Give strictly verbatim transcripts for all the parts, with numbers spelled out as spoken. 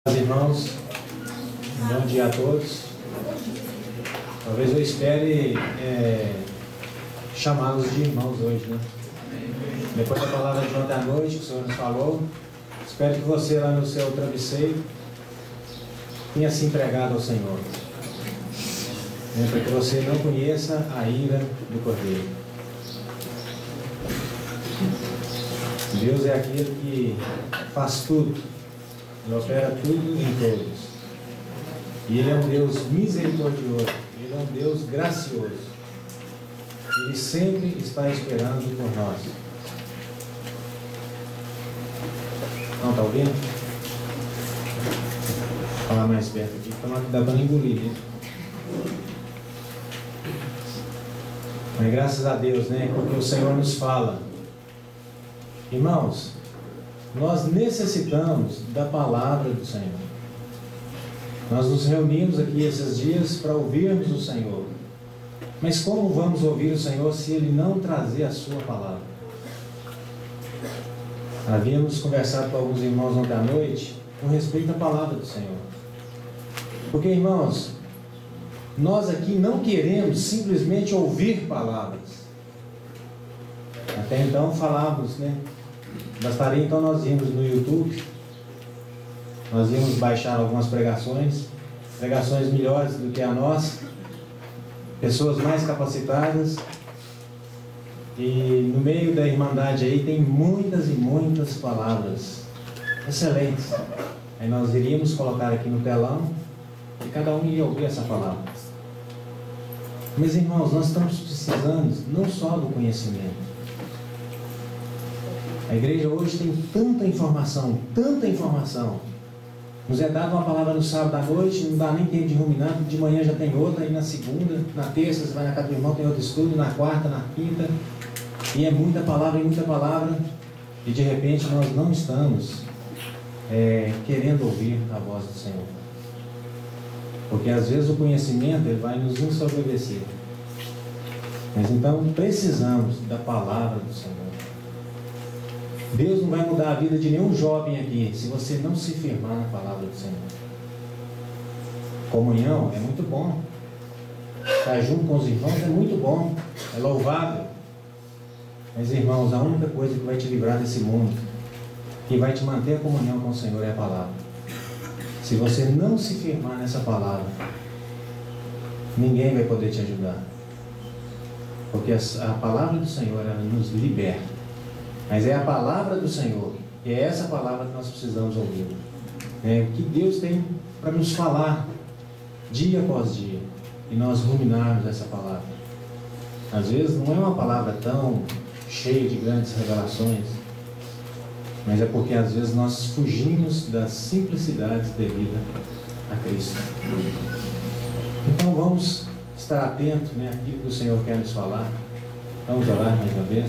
Irmãos, bom dia a todos. Talvez eu espere é, chamá-los de irmãos hoje, né? Depois da palavra de ontem à noite que o Senhor nos falou, espero que você lá no seu travesseiro tenha se entregado ao Senhor, né? Para que você não conheça a ira do Cordeiro. Deus é aquele que faz tudo. Ele opera tudo em todos. E Ele é um Deus misericordioso. Ele é um Deus gracioso. Ele sempre está esperando por nós. Não, está ouvindo? Vou falar mais perto aqui, para não dar para engolir, né? Mas graças a Deus, né? Porque o Senhor nos fala. Irmãos, nós necessitamos da palavra do Senhor. Nós nos reunimos aqui esses dias para ouvirmos o Senhor. Mas como vamos ouvir o Senhor se Ele não trazer a sua palavra? Havíamos conversado com alguns irmãos ontem à noite com respeito à palavra do Senhor. Porque, irmãos, nós aqui não queremos simplesmente ouvir palavras. Até então falávamos, né? Bastaria então nós irmos no YouTube, nós íamos baixar algumas pregações, pregações melhores do que a nossa, pessoas mais capacitadas, e no meio da Irmandade aí tem muitas e muitas palavras excelentes. Aí nós iríamos colocar aqui no telão e cada um iria ouvir essa palavra. Mas, irmãos, nós estamos precisando não só do conhecimento. A igreja hoje tem tanta informação, tanta informação. Nos é dada uma palavra no sábado à noite, não dá nem tempo de ruminar, de manhã já tem outra, aí na segunda, na terça você vai na casa do irmão, tem outro estudo, na quarta, na quinta, e é muita palavra, e muita palavra, e de repente nós não estamos é, querendo ouvir a voz do Senhor. Porque às vezes o conhecimento ele vai nos ensoberbecer. Mas então precisamos da palavra do Senhor. Deus não vai mudar a vida de nenhum jovem aqui se você não se firmar na palavra do Senhor. Comunhão é muito bom. Estar junto com os irmãos é muito bom. É louvável. Mas, irmãos, a única coisa que vai te livrar desse mundo, que vai te manter a comunhão com o Senhor, é a palavra. Se você não se firmar nessa palavra, ninguém vai poder te ajudar. Porque a palavra do Senhor, ela nos liberta. Mas é a palavra do Senhor, e é essa palavra que nós precisamos ouvir. É o que Deus tem para nos falar dia após dia, e nós ruminarmos essa palavra. Às vezes não é uma palavra tão cheia de grandes revelações, mas é porque às vezes nós fugimos das simplicidades devidas a Cristo. Então vamos estar atentos, né, àquilo que o Senhor quer nos falar. Vamos orar mais uma vez.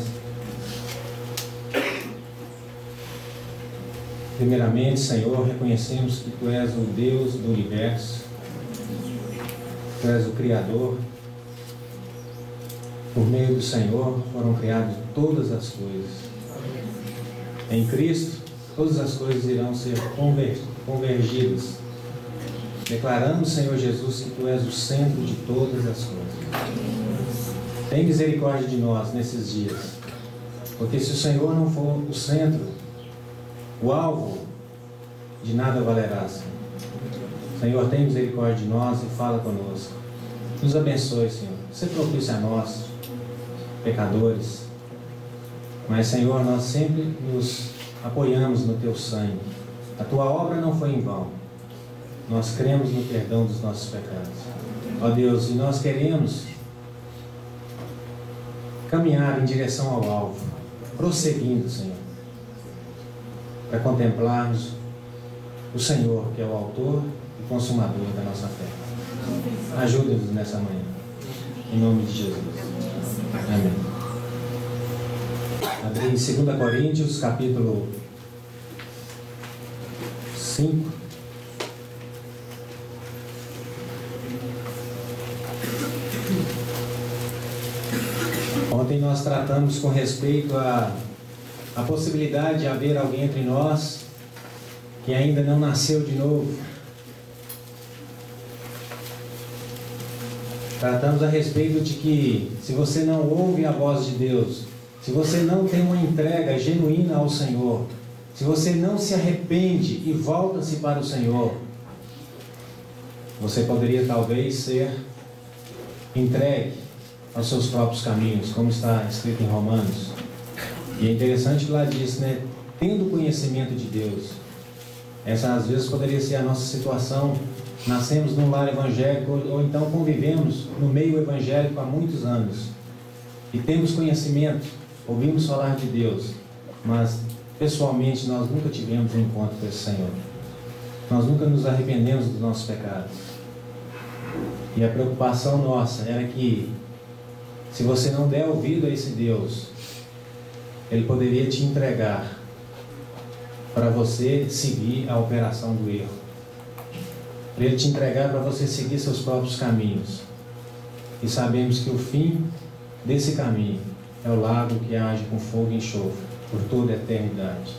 Primeiramente, Senhor, reconhecemos que Tu és o Deus do universo, Tu és o Criador. Por meio do Senhor foram criadas todas as coisas. Em Cristo, todas as coisas irão ser convergidas. Declaramos, Senhor Jesus, que Tu és o centro de todas as coisas. Tem misericórdia de nós nesses dias, porque se o Senhor não for o centro, o alvo, de nada valerá, Senhor. Senhor, tem misericórdia de nós e fala conosco. Nos abençoe, Senhor. Ser propício a nós, pecadores. Mas, Senhor, nós sempre nos apoiamos no Teu sangue. A Tua obra não foi em vão. Nós cremos no perdão dos nossos pecados. Ó Deus, e nós queremos caminhar em direção ao alvo, prosseguindo, Senhor, para contemplarmos o Senhor, que é o autor e consumador da nossa fé. Ajuda-nos nessa manhã, em nome de Jesus. Amém. Abri em dois Coríntios, capítulo cinco. Ontem nós tratamos com respeito a a possibilidade de haver alguém entre nós que ainda não nasceu de novo. Tratamos a respeito de que, se você não ouve a voz de Deus, se você não tem uma entrega genuína ao Senhor, se você não se arrepende e volta-se para o Senhor, você poderia talvez ser entregue aos seus próprios caminhos, como está escrito em Romanos. E é interessante que lá diz, né? Tendo conhecimento de Deus. Essa às vezes poderia ser a nossa situação. Nascemos num lar evangélico, ou, ou então convivemos no meio evangélico há muitos anos. E temos conhecimento, ouvimos falar de Deus, mas pessoalmente nós nunca tivemos um encontro com esse Senhor. Nós nunca nos arrependemos dos nossos pecados. E a preocupação nossa era que, se você não der ouvido a esse Deus, Ele poderia te entregar para você seguir a operação do erro. Para Ele te entregar para você seguir seus próprios caminhos. E sabemos que o fim desse caminho é o lago que age com fogo e enxofre por toda a eternidade.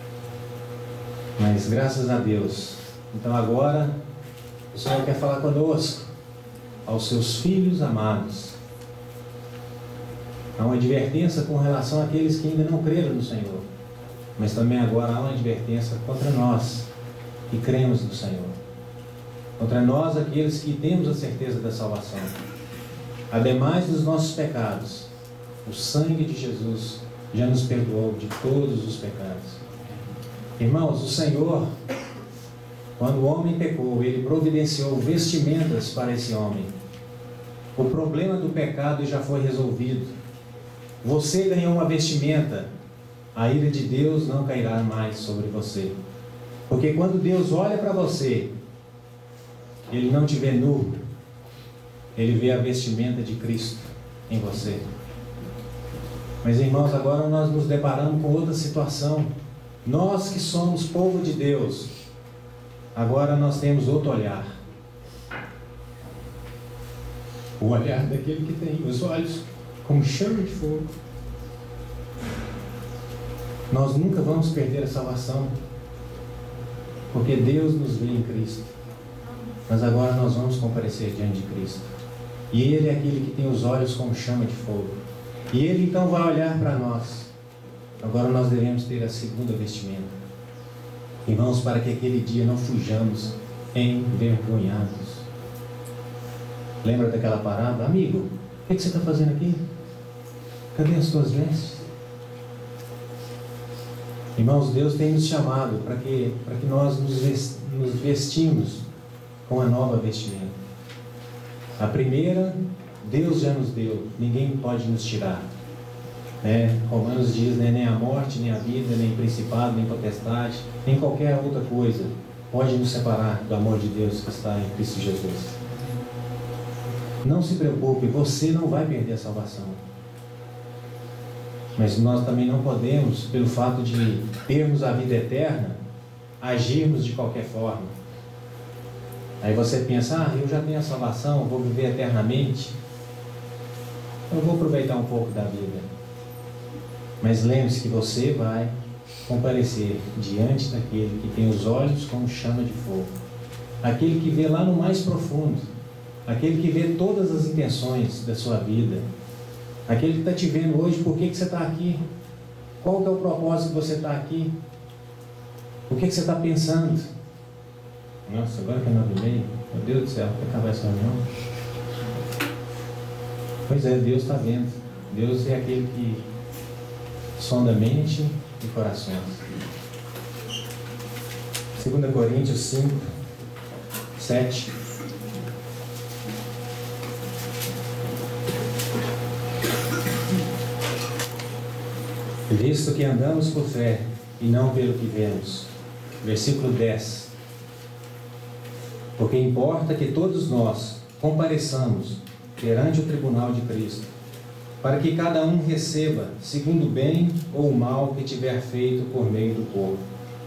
Mas graças a Deus, então agora o Senhor quer falar conosco, aos seus filhos amados. Há uma advertência com relação àqueles que ainda não creram no Senhor, mas também agora há uma advertência contra nós que cremos no Senhor, contra nós, aqueles que temos a certeza da salvação. Ademais dos nossos pecados, o sangue de Jesus já nos perdoou de todos os pecados. Irmãos, o Senhor, quando o homem pecou, Ele providenciou vestimentas para esse homem. O problema do pecado já foi resolvido. Você ganhou uma vestimenta, a ira de Deus não cairá mais sobre você. Porque quando Deus olha para você, Ele não te vê nu, Ele vê a vestimenta de Cristo em você. Mas, irmãos, agora nós nos deparamos com outra situação. Nós que somos povo de Deus, agora nós temos outro olhar. O olhar daquele que tem os olhos como chama de fogo. Nós nunca vamos perder a salvação, porque Deus nos vê em Cristo. Mas agora nós vamos comparecer diante de Cristo. E Ele é aquele que tem os olhos como chama de fogo. E Ele então vai olhar para nós. Agora nós devemos ter a segunda vestimenta. Irmãos, para que aquele dia não fujamos envergonhados. Lembra daquela parábola? Amigo, o que você está fazendo aqui? Cadê as tuas vestes? Irmãos, Deus tem nos chamado para que, para que nós nos vestimos com a nova vestimenta. A primeira, Deus já nos deu, ninguém pode nos tirar. É, Romanos diz, né, nem a morte, nem a vida, nem principado, nem potestade, nem qualquer outra coisa pode nos separar do amor de Deus que está em Cristo Jesus. Não se preocupe, você não vai perder a salvação. Mas nós também não podemos, pelo fato de termos a vida eterna, agirmos de qualquer forma. Aí você pensa, ah, eu já tenho a salvação, vou viver eternamente, eu vou aproveitar um pouco da vida. Mas lembre-se que você vai comparecer diante daquele que tem os olhos como chama de fogo, aquele que vê lá no mais profundo, aquele que vê todas as intenções da sua vida, aquele que está te vendo hoje. Por que, que você está aqui? Qual que é o propósito que você está aqui? O que, que você está pensando? Nossa, agora que é nove e meia, meu Deus do céu, vai acabar essa reunião. Pois é, Deus está vendo. Deus é aquele que sonda mente e corações. dois Coríntios cinco, sete. Visto que andamos por fé e não pelo que vemos. Versículo dez. Porque importa que todos nós compareçamos perante o tribunal de Cristo, para que cada um receba segundo o bem ou o mal que tiver feito por meio do povo.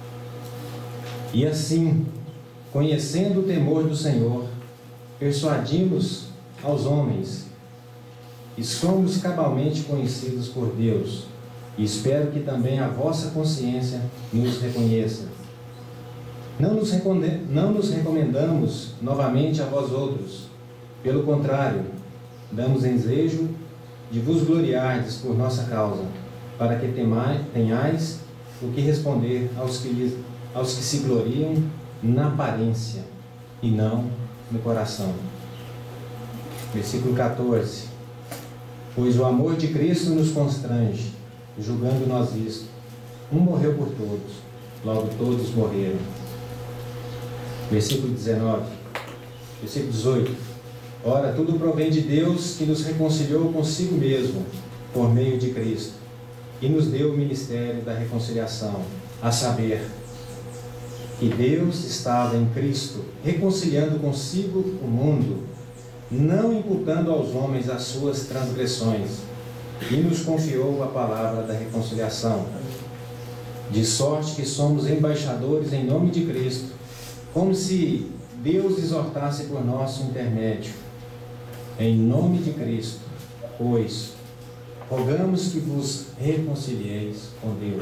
E assim, conhecendo o temor do Senhor, persuadimos aos homens, e somos cabalmente conhecidos por Deus, e espero que também a vossa consciência nos reconheça. Não nos, não nos recomendamos novamente a vós outros. Pelo contrário, damos desejo de vos gloriardes por nossa causa, para que temai, tenhais o que responder aos que, aos que se gloriam na aparência e não no coração. Versículo quatorze. Pois o amor de Cristo nos constrange, julgando nós isto: um morreu por todos, logo todos morreram. Versículo dezenove. Versículo dezoito. Ora, tudo provém de Deus, que nos reconciliou consigo mesmo, por meio de Cristo, e nos deu o ministério da reconciliação, a saber, que Deus estava em Cristo, reconciliando consigo o mundo, não imputando aos homens as suas transgressões, e nos confiou a palavra da reconciliação, de sorte que somos embaixadores em nome de Cristo, como se Deus exortasse por nosso intermédio. Em nome de Cristo, pois, rogamos que vos reconcilieis com Deus.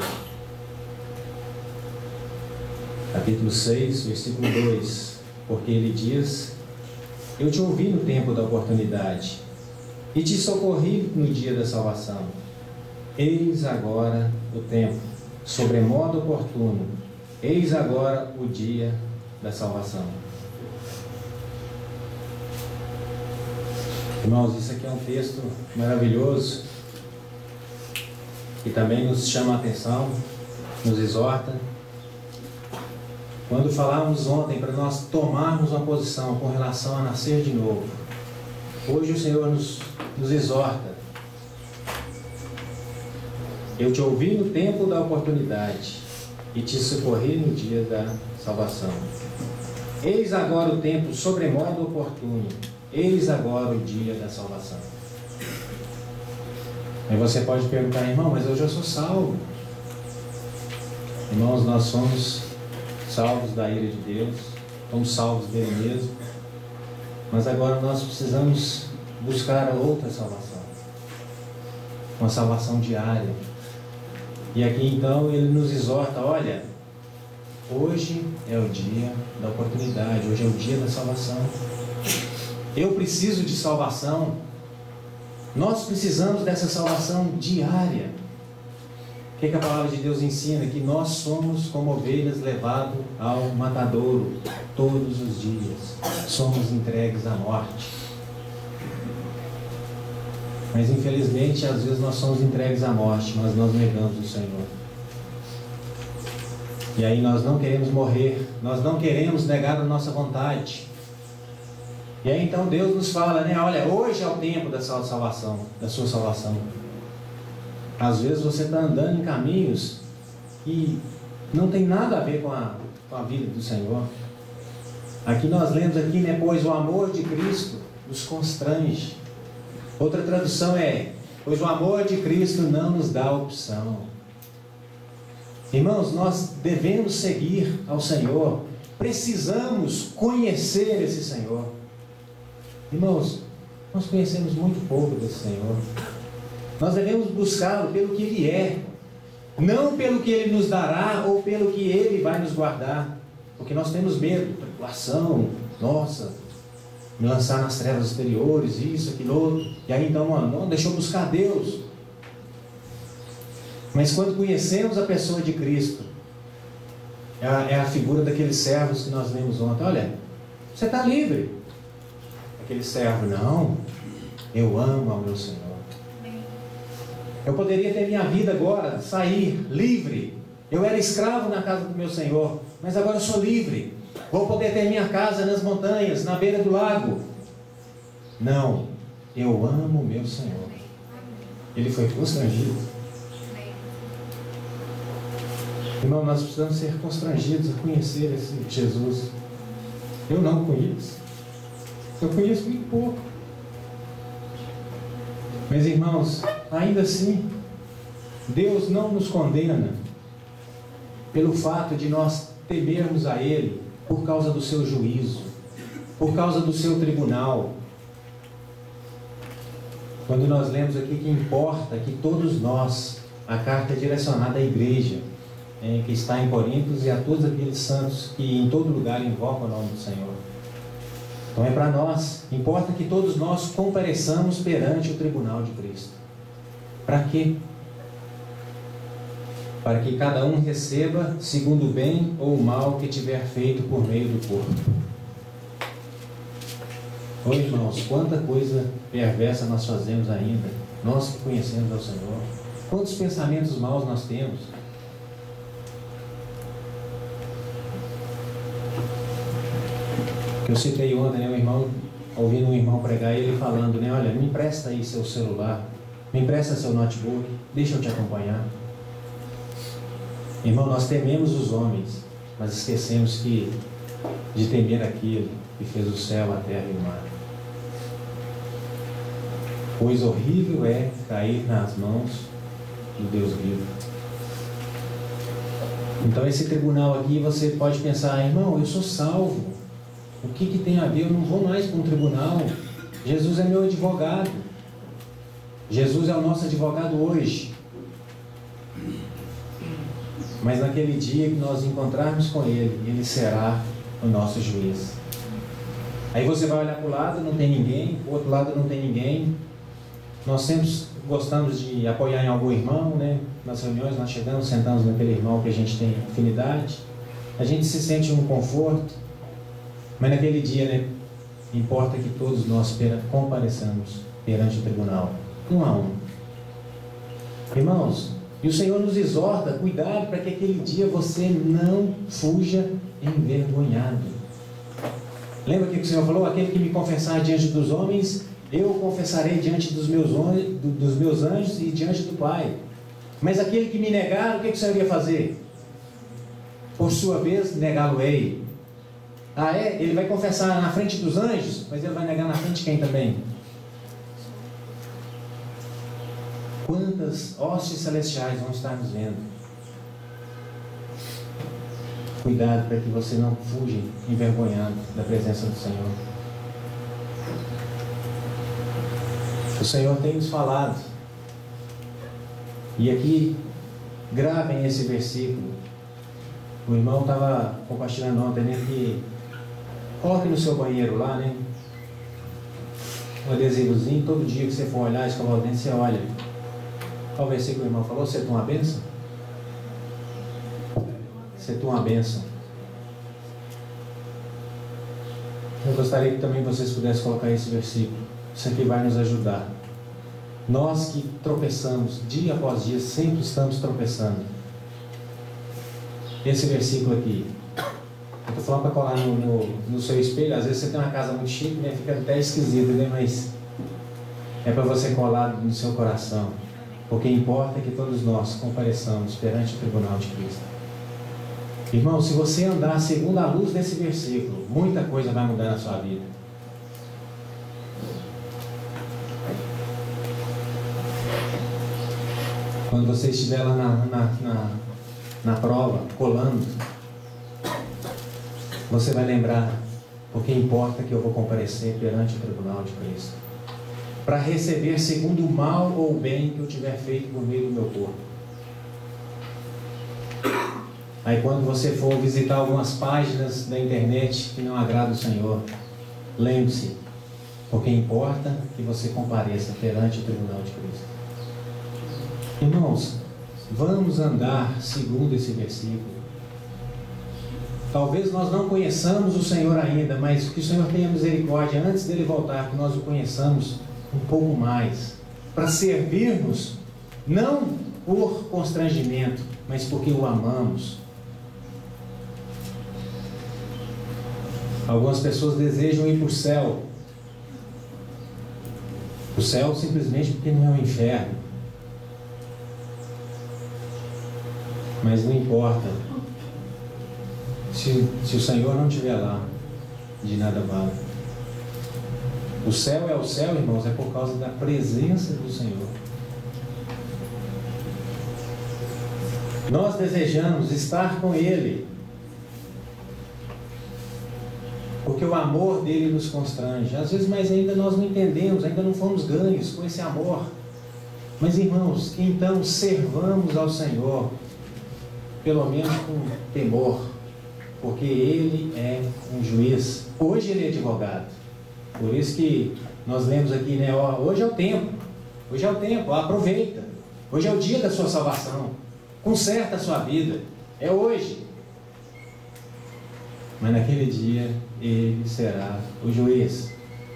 Capítulo seis, versículo dois. Porque ele diz: eu te ouvi no tempo da oportunidade, e te socorri no dia da salvação. Eis agora o tempo, sobremodo oportuno, eis agora o dia da salvação. Irmãos, isso aqui é um texto maravilhoso, que também nos chama a atenção, nos exorta. Quando falávamos ontem para nós tomarmos uma posição com relação a nascer de novo, hoje o Senhor nos, nos exorta: eu te ouvi no tempo da oportunidade e te socorri no dia da salvação. Eis agora o tempo sobremodo oportuno, eis agora o dia da salvação. Aí você pode perguntar: irmão, mas eu já sou salvo. Irmãos, nós somos salvos da ira de Deus, somos salvos dele mesmo, mas agora nós precisamos buscar outra salvação, uma salvação diária. E aqui então ele nos exorta: olha, hoje é o dia da oportunidade, hoje é o dia da salvação. Eu preciso de salvação, nós precisamos dessa salvação diária. O que, que a palavra de Deus ensina? Que nós somos como ovelhas levadas ao matadouro todos os dias, somos entregues à morte. Mas infelizmente às vezes nós somos entregues à morte, mas nós negamos o Senhor. E aí nós não queremos morrer, nós não queremos negar a nossa vontade. E aí então Deus nos fala, né? Olha, hoje é o tempo da sua salvação, da sua salvação. Às vezes você está andando em caminhos que não tem nada a ver com a, com a vida do Senhor. Aqui nós lemos aqui, né? Pois o amor de Cristo nos constrange. Outra tradução é: pois o amor de Cristo não nos dá opção. Irmãos, nós devemos seguir ao Senhor, precisamos conhecer esse Senhor. Irmãos, nós conhecemos muito pouco desse Senhor. Nós devemos buscá-lo pelo que Ele é, não pelo que Ele nos dará ou pelo que Ele vai nos guardar, porque nós temos medo, tribulação, nossa, me lançar nas trevas exteriores, isso, aquilo, outro. E aí então, mano, não, deixa eu buscar Deus. Mas quando conhecemos a pessoa de Cristo, é a, é a figura daqueles servos que nós lemos ontem. Olha, você está livre. Aquele servo: não, eu amo ao meu Senhor. Eu poderia ter minha vida agora, sair livre. Eu era escravo na casa do meu Senhor, mas agora eu sou livre. Vou poder ter minha casa nas montanhas, na beira do lago. Não, eu amo o meu Senhor. Ele foi constrangido. Irmão, nós precisamos ser constrangidos a conhecer esse Jesus. Eu não conheço. Eu conheço muito pouco. Mas, irmãos, ainda assim, Deus não nos condena pelo fato de nós temermos a Ele por causa do seu juízo, por causa do seu tribunal. Quando nós lemos aqui que importa que todos nós, a carta é direcionada à igreja, eh, que está em Corinto e a todos aqueles santos que em todo lugar invocam o nome do Senhor. Então é para nós, importa que todos nós compareçamos perante o tribunal de Cristo. Para quê? Para que cada um receba segundo o bem ou o mal que tiver feito por meio do corpo. Oi, irmãos, quanta coisa perversa nós fazemos ainda, nós que conhecemos ao Senhor. Quantos pensamentos maus nós temos. Que eu citei ontem, né, um irmão, ouvindo um irmão pregar, ele falando, né, olha, me empresta aí seu celular, me empresta seu notebook, deixa eu te acompanhar. Irmão, nós tememos os homens, mas esquecemos que de temer aquele que fez o céu, a terra e o mar. Pois horrível é cair nas mãos do Deus vivo. Então esse tribunal aqui, você pode pensar, irmão, eu sou salvo, o que que tem a ver? Eu não vou mais para um tribunal, Jesus é meu advogado, Jesus é o nosso advogado hoje. Mas naquele dia que nós encontrarmos com Ele, Ele será o nosso juiz. Aí você vai olhar para o lado, não tem ninguém, para o outro lado não tem ninguém. Nós sempre gostamos de apoiar em algum irmão, né? Nas reuniões nós chegamos, sentamos naquele irmão que a gente tem afinidade. A gente se sente um conforto. Mas naquele dia, né? Importa que todos nós compareçamos perante o tribunal, um a um. Irmãos, e o Senhor nos exorta, cuidado para que aquele dia você não fuja envergonhado. Lembra que o Senhor falou? Aquele que me confessar diante dos homens, eu confessarei diante dos meus, dos meus anjos e diante do Pai. Mas aquele que me negar, o que, que o Senhor ia fazer? Por sua vez, negá-lo-ei. Ah, é? Ele vai confessar na frente dos anjos, mas ele vai negar na frente de quem também? Quantas hostes celestiais vão estar nos vendo? Cuidado para que você não fuja envergonhado da presença do Senhor. O Senhor tem nos falado. E aqui, gravem esse versículo. O irmão estava compartilhando ontem, né, que coloque no seu banheiro lá, né, um adesivozinho, todo dia que você for olhar, escovar o dente, você olha. Qual o versículo que o irmão falou? Você tem uma bênção? Você tem uma bênção. Eu gostaria que também vocês pudessem colocar esse versículo. Isso aqui vai nos ajudar. Nós que tropeçamos dia após dia, sempre estamos tropeçando. Esse versículo aqui, eu estou falando para colar no, no, no seu espelho. Às vezes você tem uma casa muito chique, né? Fica até esquisito, né? Mas é para você colar no seu coração. Porque importa que todos nós compareçamos perante o tribunal de Cristo. Irmão, se você andar segundo a luz desse versículo, muita coisa vai mudar na sua vida. Quando você estiver lá na, na, na, na prova, colando, você vai lembrar, porque importa que eu vou comparecer perante o tribunal de Cristo, para receber segundo o mal ou o bem que eu tiver feito por meio do meu corpo. Aí quando você for visitar algumas páginas da internet que não agradam o Senhor, lembre-se, porque importa que você compareça perante o tribunal de Cristo. Irmãos, vamos andar segundo esse versículo. Talvez nós não conheçamos o Senhor ainda, mas que o Senhor tenha misericórdia antes dele voltar, que nós o conheçamos um pouco mais, para servirmos, não por constrangimento, mas porque o amamos. Algumas pessoas desejam ir para o céu. O céu simplesmente porque não é um inferno. Mas não importa. Se, se o Senhor não estiver lá, de nada vale. O céu é o céu, irmãos, é por causa da presença do Senhor. Nós desejamos estar com Ele, porque o amor dele nos constrange. Às vezes, mas ainda nós não entendemos, ainda não fomos ganhos com esse amor. Mas, irmãos, então servamos ao Senhor. pelo menos com temor, porque Ele é um juiz. Hoje Ele é advogado. Por isso que nós lemos aqui, né? Ó, hoje é o tempo, hoje é o tempo, ó, aproveita. Hoje é o dia da sua salvação. Conserta a sua vida. É hoje. Mas naquele dia Ele será o juiz.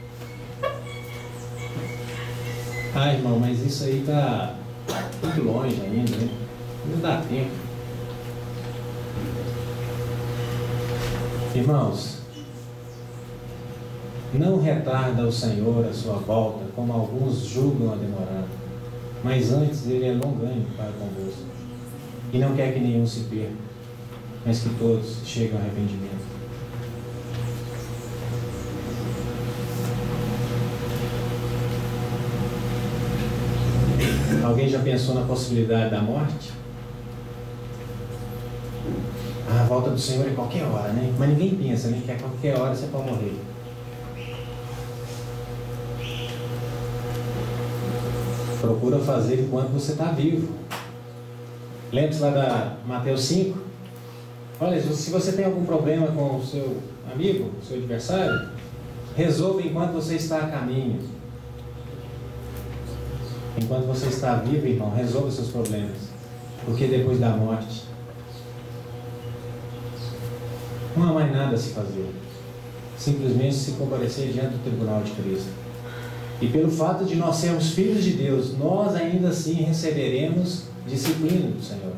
Ah, irmão, mas isso aí está muito longe ainda, né? Não dá tempo. Irmãos, não retarda o Senhor a sua volta, como alguns julgam a demorar, mas antes Ele é longânimo para convosco, e não quer que nenhum se perca, mas que todos cheguem ao arrependimento. Alguém já pensou na possibilidade da morte? A volta do Senhor é qualquer hora, né? Mas ninguém pensa, né? Que a qualquer hora você pode morrer. Procura fazer enquanto você está vivo. Lembre-se lá da Mateus cinco. Olha, se você tem algum problema com o seu amigo, seu adversário, resolva enquanto você está a caminho. Enquanto você está vivo, irmão, resolva seus problemas. Porque depois da morte não há mais nada a se fazer. Simplesmente se comparecer diante do tribunal de Cristo. E pelo fato de nós sermos filhos de Deus, nós ainda assim receberemos disciplina do Senhor.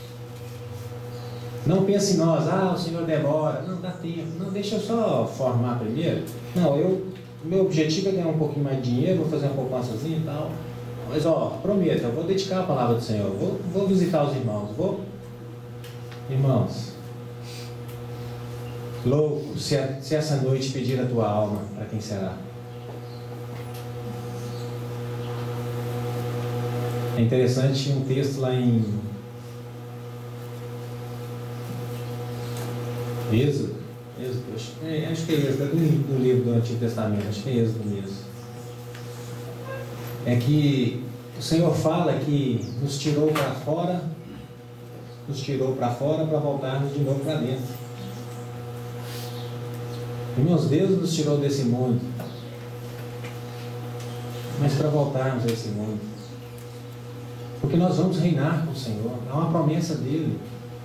Não pense em nós, ah, o Senhor demora, não dá tempo, não, deixa eu só formar primeiro. Não, eu, meu objetivo é ganhar um pouquinho mais de dinheiro, vou fazer uma poupançazinha e tal. Mas ó, prometo, eu vou dedicar a palavra do Senhor, vou, vou visitar os irmãos, vou. Irmãos, louco, se, a, se essa noite pedir a tua alma, para quem será? É interessante um texto lá em Êxodo, Êxodo acho, é, acho que é Êxodo, é do, do livro do Antigo Testamento, acho que é Êxodo mesmo. É que o Senhor fala que nos tirou para fora, nos tirou para fora para voltarmos de novo para dentro. Irmãos, Deus nos tirou desse mundo, mas para voltarmos a esse mundo. Porque nós vamos reinar com o Senhor, é uma promessa dele.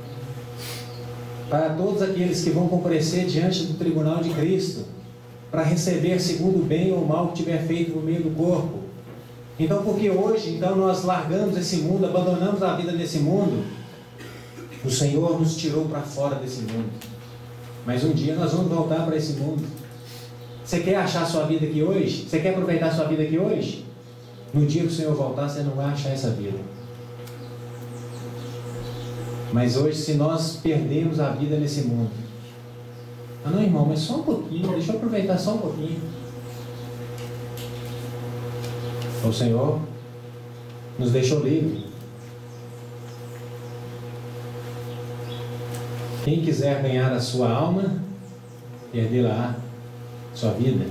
Para todos aqueles que vão comparecer diante do tribunal de Cristo, para receber segundo o bem ou o mal que tiver feito no meio do corpo. Então, porque hoje então nós largamos esse mundo, abandonamos a vida nesse mundo, o Senhor nos tirou para fora desse mundo. Mas um dia nós vamos voltar para esse mundo. Você quer achar a sua vida aqui hoje? Você quer aproveitar a sua vida aqui hoje? No dia que o Senhor voltar, você não vai achar essa vida. Mas hoje, se nós perdemos a vida nesse mundo, ah não, irmão, mas só um pouquinho, deixa eu aproveitar só um pouquinho. O Senhor nos deixou livre. Quem quiser ganhar a sua alma, perderá sua vida.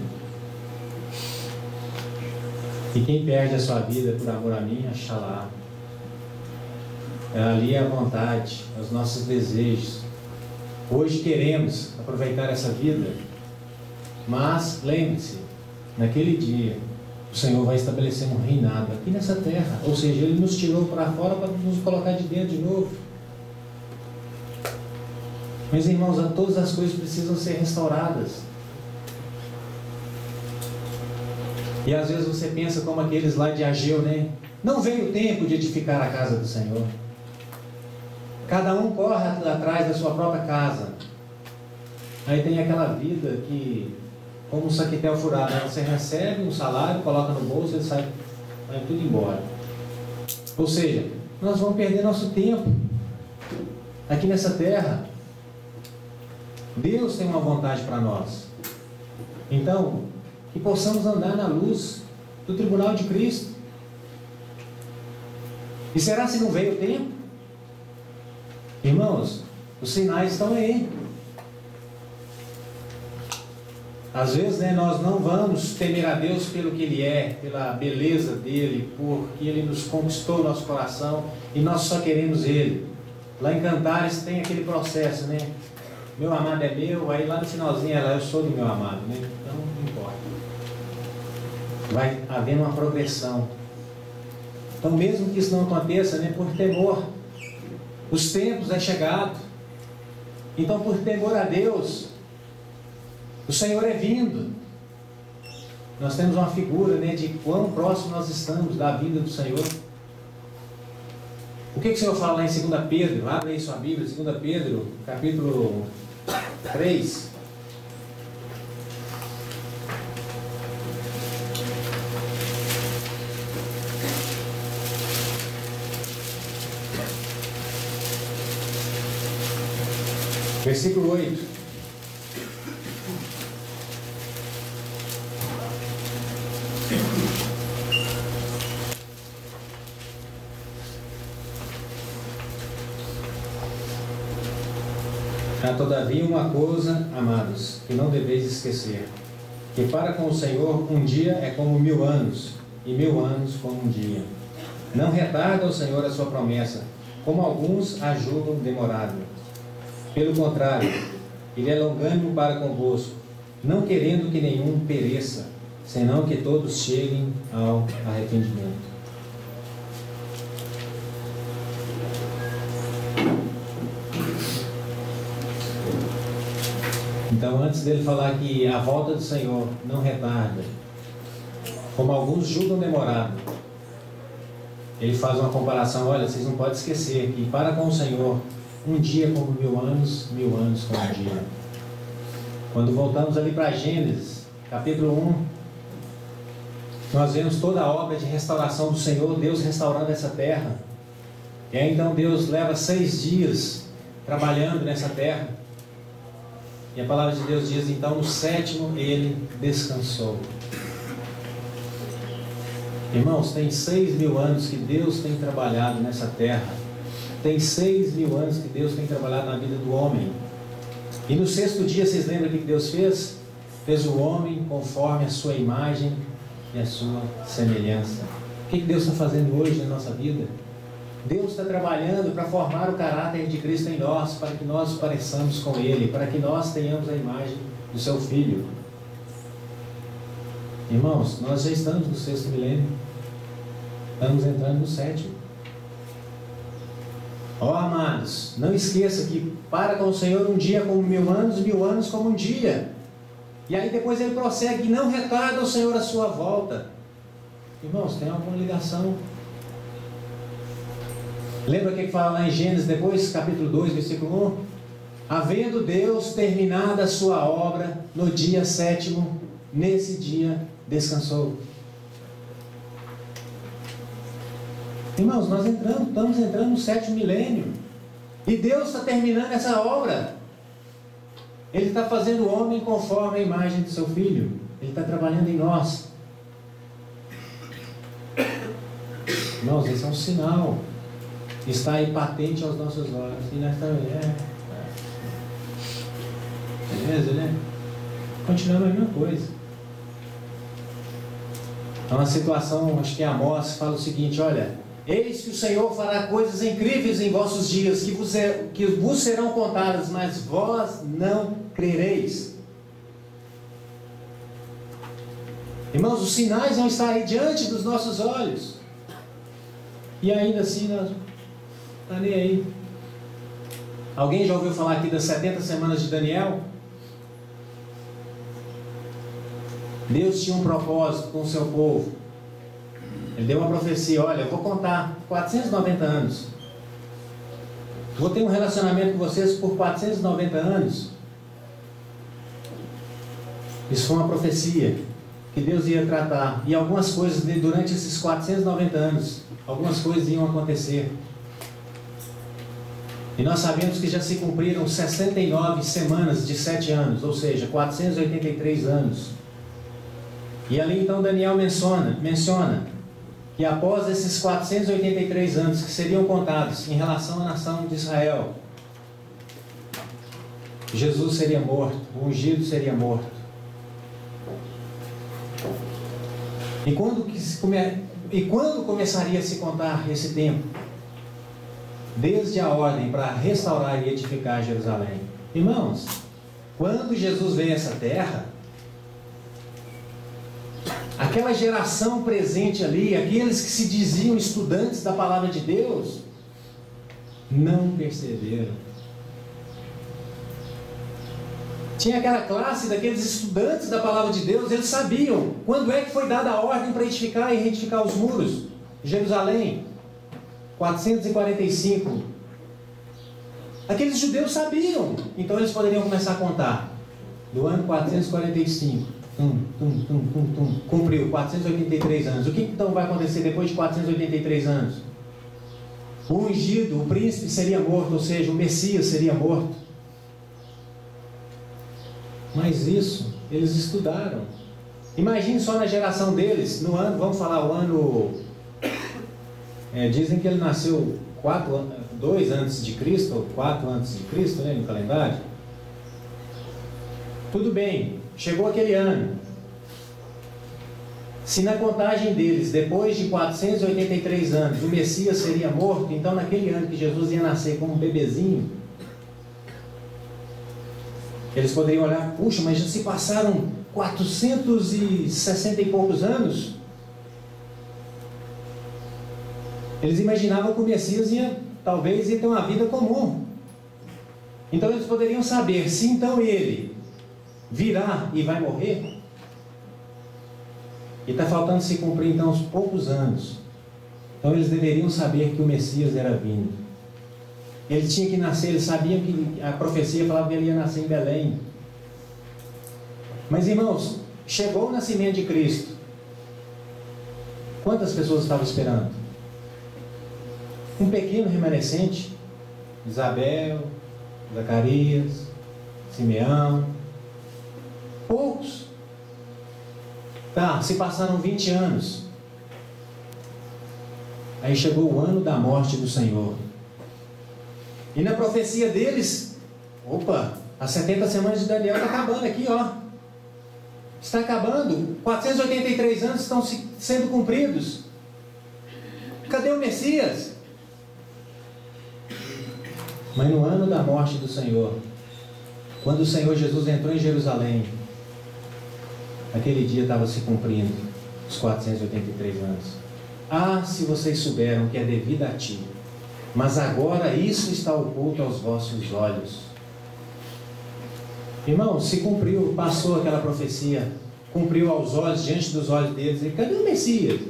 E quem perde a sua vida por amor a mim, achará. Ali é a vontade, é os nossos desejos. Hoje queremos aproveitar essa vida, mas lembre-se, naquele dia o Senhor vai estabelecer um reinado aqui nessa terra, ou seja, Ele nos tirou para fora para nos colocar de dentro de novo. Meus irmãos, todas as coisas precisam ser restauradas. E às vezes você pensa como aqueles lá de Ageu, né? Não veio o tempo de edificar a casa do Senhor. Cada um corre atrás da sua própria casa. Aí tem aquela vida que, como um saquetel furado, né? Você recebe um salário, coloca no bolso e sai, vai tudo embora. Ou seja, nós vamos perder nosso tempo aqui nessa terra. Deus tem uma vontade para nós. Então, que possamos andar na luz do tribunal de Cristo. E será se não veio o tempo? Irmãos, os sinais estão aí. Às vezes, né, nós não vamos temer a Deus pelo que Ele é, pela beleza dEle, porque Ele nos conquistou o nosso coração e nós só queremos Ele. Lá em Cantares tem aquele processo, né? Meu amado é meu, aí lá no finalzinho ela, eu sou do meu amado, né? Então não importa. Vai havendo uma progressão. Então mesmo que isso não aconteça, né? Por temor, os tempos é chegado. Então por temor a Deus, o Senhor é vindo. Nós temos uma figura, né, de quão próximo nós estamos da vida do Senhor. O que, que o Senhor fala lá em segunda Pedro? Abre aí sua Bíblia, segunda Pedro, capítulo três. Versículo oito. Há todavia uma coisa, amados, que não deveis esquecer, que para com o Senhor um dia é como mil anos, e mil anos como um dia. Não retarda o Senhor a sua promessa, como alguns a julgam demorado. Pelo contrário, Ele é longânimo para convosco, não querendo que nenhum pereça, senão que todos cheguem ao arrependimento. Então, antes dele falar que a volta do Senhor não retarda, como alguns julgam demorado, ele faz uma comparação. Olha, vocês não podem esquecer que para com o Senhor, um dia como mil anos, mil anos como um dia. Quando voltamos ali para Gênesis, capítulo um, nós vemos toda a obra de restauração do Senhor, Deus restaurando essa terra. E aí então Deus leva seis dias trabalhando nessa terra. E a palavra de Deus diz, então, no sétimo ele descansou. Irmãos, tem seis mil anos que Deus tem trabalhado nessa terra. Tem seis mil anos que Deus tem trabalhado na vida do homem. E no sexto dia, vocês lembram o que Deus fez? Fez o homem conforme a sua imagem e a sua semelhança. O que Deus está fazendo hoje na nossa vida? Deus está trabalhando para formar o caráter de Cristo em nós, para que nós pareçamos com Ele, para que nós tenhamos a imagem do Seu Filho. Irmãos, nós já estamos no sexto milênio, estamos entrando no sétimo. Ó, amados, não esqueça que para com o Senhor um dia como mil anos, mil anos como um dia. E aí depois ele prossegue, não retarda o Senhor a sua volta. Irmãos, tem alguma ligação? Lembra o que fala lá em Gênesis depois, capítulo dois, versículo um? Havendo Deus terminado a sua obra no dia sétimo, nesse dia descansou. Irmãos, nós entramos, estamos entrando no sétimo milênio. E Deus está terminando essa obra. Ele está fazendo o homem conforme a imagem do seu Filho. Ele está trabalhando em nós. Irmãos, esse é um sinal. Está aí patente aos nossos olhos. E nós estamos... É, beleza, né? Continuamos a mesma coisa. É uma situação, acho que Amós fala o seguinte, olha, eis que o Senhor fará coisas incríveis em vossos dias, que vos, é, que vos serão contadas, mas vós não crereis. Irmãos, os sinais vão estar aí diante dos nossos olhos. E ainda assim, nós não está nem aí. Alguém já ouviu falar aqui das setenta semanas de Daniel? Deus tinha um propósito com o seu povo. Ele deu uma profecia, olha, eu vou contar quatrocentos e noventa anos. Vou ter um relacionamento com vocês por quatrocentos e noventa anos. Isso foi uma profecia que Deus ia tratar. E algumas coisas durante esses quatrocentos e noventa anos, algumas coisas iam acontecer. E nós sabemos que já se cumpriram sessenta e nove semanas de sete anos, ou seja, quatrocentos e oitenta e três anos. E ali então Daniel menciona, menciona que após esses quatrocentos e oitenta e três anos que seriam contados em relação à nação de Israel, Jesus seria morto, o ungido seria morto. E quando, e quando começaria a se contar esse tempo? desde a ordem para restaurar e edificar Jerusalém. Irmãos, quando Jesus veio a essa terra, aquela geração presente ali, aqueles que se diziam estudantes da palavra de Deus, não perceberam. Tinha aquela classe daqueles estudantes da palavra de Deus, eles sabiam quando é que foi dada a ordem para edificar e reedificar os muros de Jerusalém. quatrocentos e quarenta e cinco. Aqueles judeus sabiam, então eles poderiam começar a contar. Do ano quatrocentos e quarenta e cinco, tum, tum, tum, tum, tum, cumpriu quatrocentos e oitenta e três anos. O que então vai acontecer depois de quatrocentos e oitenta e três anos? O ungido, o príncipe seria morto, ou seja, o Messias seria morto. Mas isso, eles estudaram. Imagine só na geração deles, no ano, vamos falar o ano... É, dizem que ele nasceu quatro, dois antes de Cristo, ou quatro antes de Cristo, né, no calendário. Tudo bem, chegou aquele ano. Se na contagem deles, depois de quatrocentos e oitenta e três anos, o Messias seria morto, então naquele ano que Jesus ia nascer como um bebezinho, eles poderiam olhar, puxa, mas já se passaram quatrocentos e sessenta e poucos anos. Eles imaginavam que o Messias ia, talvez, ia ter uma vida comum. Então eles poderiam saber, se então ele virá e vai morrer, e está faltando se cumprir então uns poucos anos, então eles deveriam saber que o Messias era vindo. Ele tinha que nascer, eles sabiam que a profecia falava que ele ia nascer em Belém. Mas irmãos, chegou o nascimento de Cristo. Quantas pessoas estavam esperando? Um pequeno remanescente, Isabel, Zacarias, Simeão, poucos. Tá, se passaram vinte anos. Aí chegou o ano da morte do Senhor. E na profecia deles, opa, as setenta semanas de Daniel está acabando aqui, ó. Está acabando, quatrocentos e oitenta e três anos estão se, sendo cumpridos. Cadê o Messias? Mas no ano da morte do Senhor, quando o Senhor Jesus entrou em Jerusalém, aquele dia estava se cumprindo os quatrocentos e oitenta e três anos. Ah, se vocês souberam que é devido a ti, mas agora isso está oculto aos vossos olhos. Irmão, se cumpriu, passou aquela profecia, cumpriu aos olhos, diante dos olhos deles, e cadê o Messias?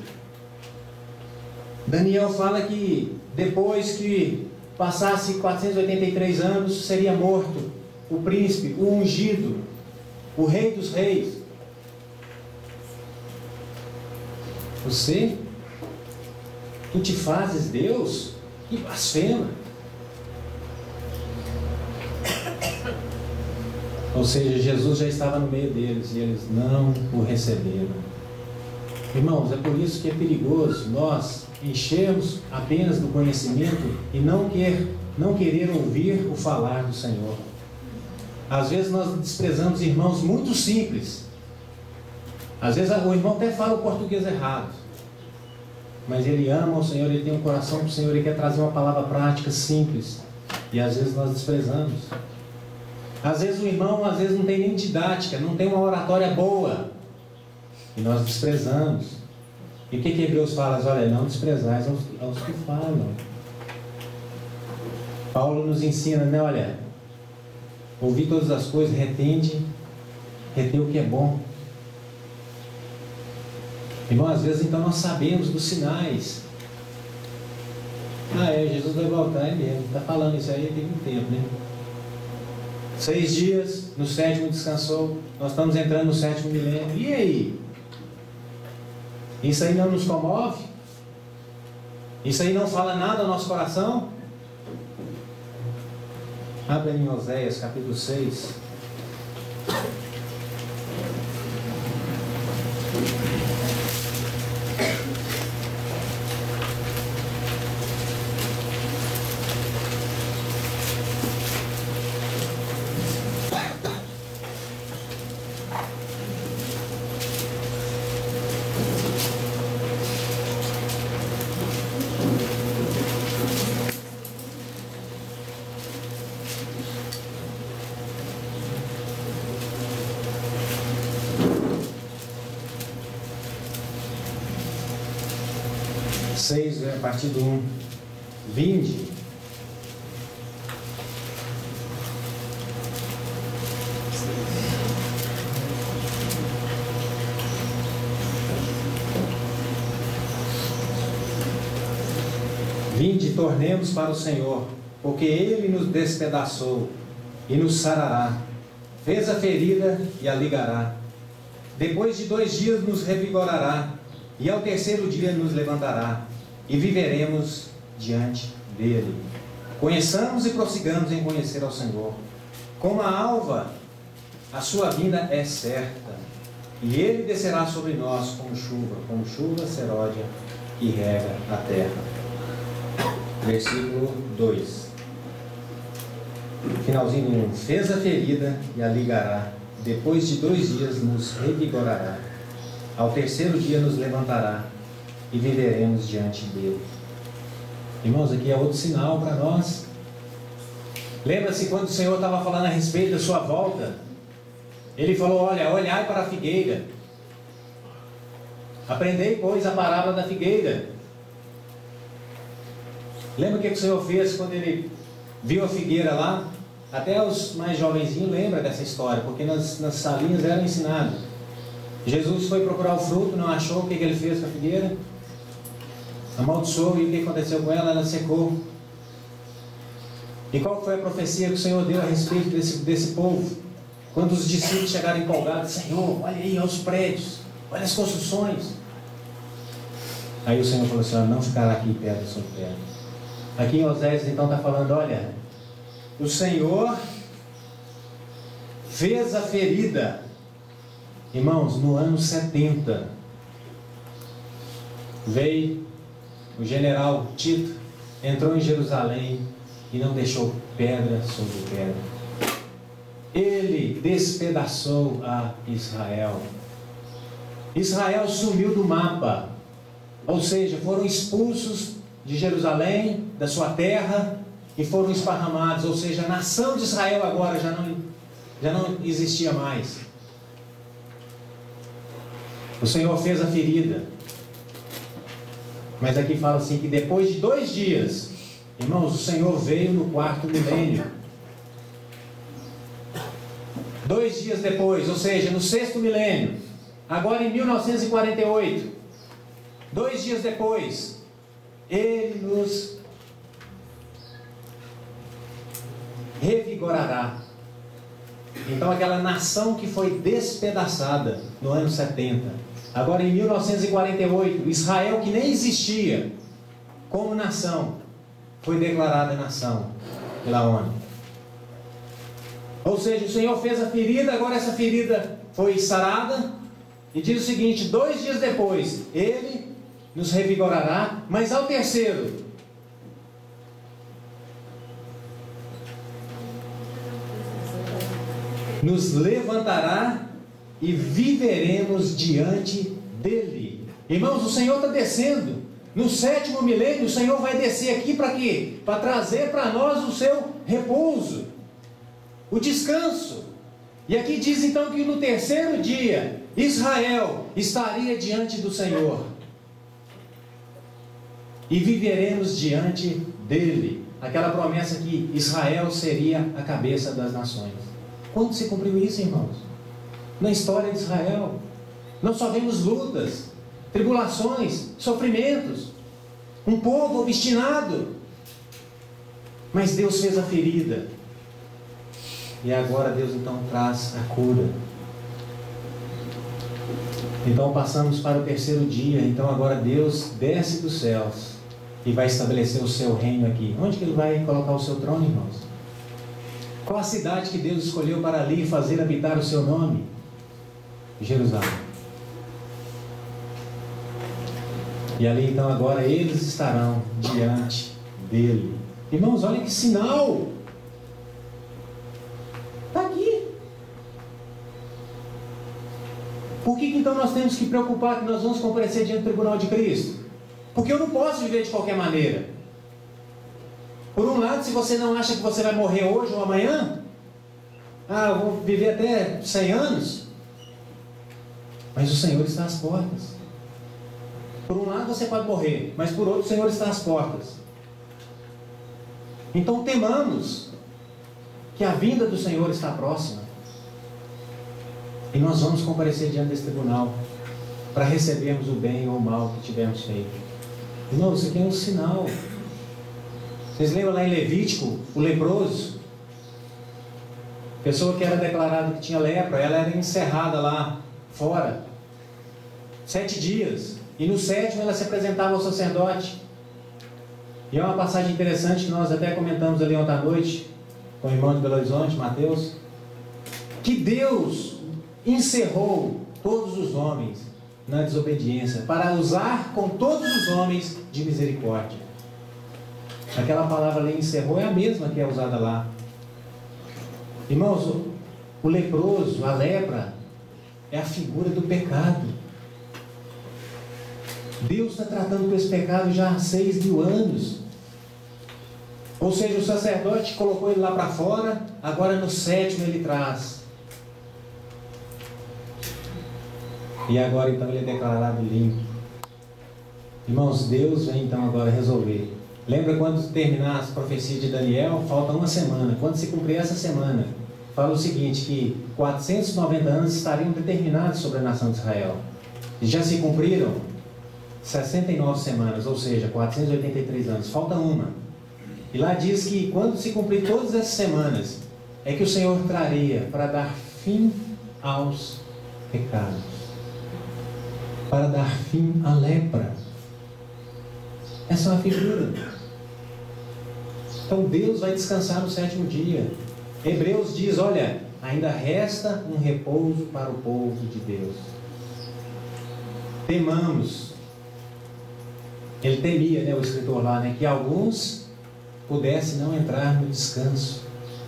Daniel fala que depois que passasse quatrocentos e oitenta e três anos, seria morto o príncipe, o ungido, o rei dos reis. Você, tu te fazes Deus? Que blasfema! Ou seja, Jesus já estava no meio deles e eles não o receberam. Irmãos, é por isso que é perigoso nós enchermos apenas do conhecimento e não, quer, não querer ouvir o falar do Senhor. Às vezes nós desprezamos irmãos muito simples. Às vezes o irmão até fala o português errado, mas ele ama o Senhor, ele tem um coração para o Senhor, ele quer trazer uma palavra prática, simples, e às vezes nós desprezamos. Às vezes o irmão às vezes não tem nem didática, não tem uma oratória boa, e nós desprezamos. E o que que Hebreus fala? Olha, não desprezais aos, aos que falam. Paulo nos ensina, né? Olha, ouvir todas as coisas, retende, retém o que é bom. Irmão, às vezes então nós sabemos dos sinais. Ah, é, Jesus vai voltar, é mesmo. Está falando isso aí tem muito tempo, né? Seis dias, no sétimo descansou. Nós estamos entrando no sétimo milênio. E aí? Isso aí não nos comove? Isso aí não fala nada ao nosso coração? Abra em Oséias capítulo seis. seis, a partir do um. Vinde. Vinde, tornemos para o Senhor, porque Ele nos despedaçou e nos sarará, fez a ferida e a ligará. Depois de dois dias nos revigorará, e ao terceiro dia nos levantará, e viveremos diante dele. Conheçamos e prossigamos em conhecer ao Senhor. Como a alva, a sua vinda é certa, e Ele descerá sobre nós como chuva, como chuva seródia que rega a terra. Versículo dois. Finalzinho um. Fez a ferida e a ligará. Depois de dois dias nos revigorará. Ao terceiro dia nos levantará e viveremos diante dele. Irmãos, aqui é outro sinal para nós. Lembra-se quando o Senhor estava falando a respeito da sua volta? Ele falou: olha, olhai para a figueira. Aprendei, pois, a parábola da figueira. Lembra o que o Senhor fez quando Ele viu a figueira lá? Até os mais jovenzinhos lembram dessa história, porque nas, nas salinhas era ensinado. Jesus foi procurar o fruto, não achou. O que, que Ele fez com a figueira? Amaldiçoou. E o que aconteceu com ela? Ela secou. E qual foi a profecia que o Senhor deu a respeito desse, desse povo? Quando os discípulos chegaram empolgados: Senhor, olha aí, olha os prédios, olha as construções. Aí o Senhor falou assim: não ficará aqui pedra sobre pedra. Aqui em Oséias então está falando: olha, o Senhor fez a ferida. Irmãos, no ano setenta veio o general Tito, entrou em Jerusalém e não deixou pedra sobre pedra. Ele despedaçou a Israel. Israel sumiu do mapa, ou seja, foram expulsos de Jerusalém, da sua terra, e foram esparramados, ou seja, a nação de Israel agora já não, já não existia mais. O Senhor fez a ferida, mas aqui fala assim, que depois de dois dias, irmãos, o Senhor veio no quarto milênio. Dois dias depois, ou seja, no sexto milênio, agora em mil novecentos e quarenta e oito, dois dias depois, Ele nos revigorará. Então aquela nação que foi despedaçada no ano setenta, agora em mil novecentos e quarenta e oito, Israel, que nem existia como nação, foi declarada nação pela ONU. Ou seja, o Senhor fez a ferida, agora essa ferida foi sarada, e diz o seguinte: dois dias depois, Ele nos revigorará, mas ao terceiro, nos levantará e viveremos diante dele. Irmãos, o Senhor está descendo. No sétimo milênio, o Senhor vai descer aqui para quê? Para trazer para nós o seu repouso, o descanso. E aqui diz então que no terceiro dia, Israel estaria diante do Senhor. E viveremos diante dele. Aquela promessa que Israel seria a cabeça das nações. Quando se cumpriu isso, irmãos? Na história de Israel. Nós só vemos lutas, tribulações, sofrimentos. Um povo obstinado. Mas Deus fez a ferida. E agora Deus então traz a cura. Então passamos para o terceiro dia. Então agora Deus desce dos céus e vai estabelecer o seu reino aqui. Onde que Ele vai colocar o seu trono, irmãos? Qual a cidade que Deus escolheu para ali fazer habitar o seu nome? Jerusalém. E ali então agora eles estarão diante dele. Irmãos, olha que sinal! Está aqui. Por que, que então nós temos que preocupar que nós vamos comparecer diante do tribunal de Cristo? Porque eu não posso viver de qualquer maneira. Por um lado, se você não acha que você vai morrer hoje ou amanhã, ah, eu vou viver até cem anos, mas o Senhor está às portas. Por um lado você pode morrer, mas por outro o Senhor está às portas. Então temamos que a vinda do Senhor está próxima. E nós vamos comparecer diante desse tribunal para recebermos o bem ou o mal que tivermos feito. Irmão, isso aqui é um sinal. Vocês lembram lá em Levítico, o leproso? Pessoa que era declarada que tinha lepra, ela era encerrada lá fora. Sete dias. E no sétimo ela se apresentava ao sacerdote. E é uma passagem interessante que nós até comentamos ali ontem à noite com o irmão de Belo Horizonte, Mateus, que Deus encerrou todos os homens na desobediência para usar com todos os homens de misericórdia. Aquela palavra ali, encerrou, é a mesma que é usada lá. Irmãos, o, o leproso, a lepra, é a figura do pecado. Deus está tratando com esse pecado já há seis mil anos. Ou seja, o sacerdote colocou ele lá para fora, agora no sétimo ele traz. E agora então ele é declarado limpo. Irmãos, Deus vem então agora resolver. Lembra quando terminar as profecias de Daniel? Falta uma semana. Quando se cumprir essa semana, fala o seguinte, que quatrocentos e noventa anos estariam determinados sobre a nação de Israel. E já se cumpriram sessenta e nove semanas, ou seja, quatrocentos e oitenta e três anos. Falta uma. E lá diz que quando se cumprir todas essas semanas, é que o Senhor traria para dar fim aos pecados, para dar fim à lepra. Essa é uma figura. Então Deus vai descansar no sétimo dia. Hebreus diz, olha, ainda resta um repouso para o povo de Deus. Temamos. Ele temia, né, o escritor lá, né, que alguns pudessem não entrar no descanso.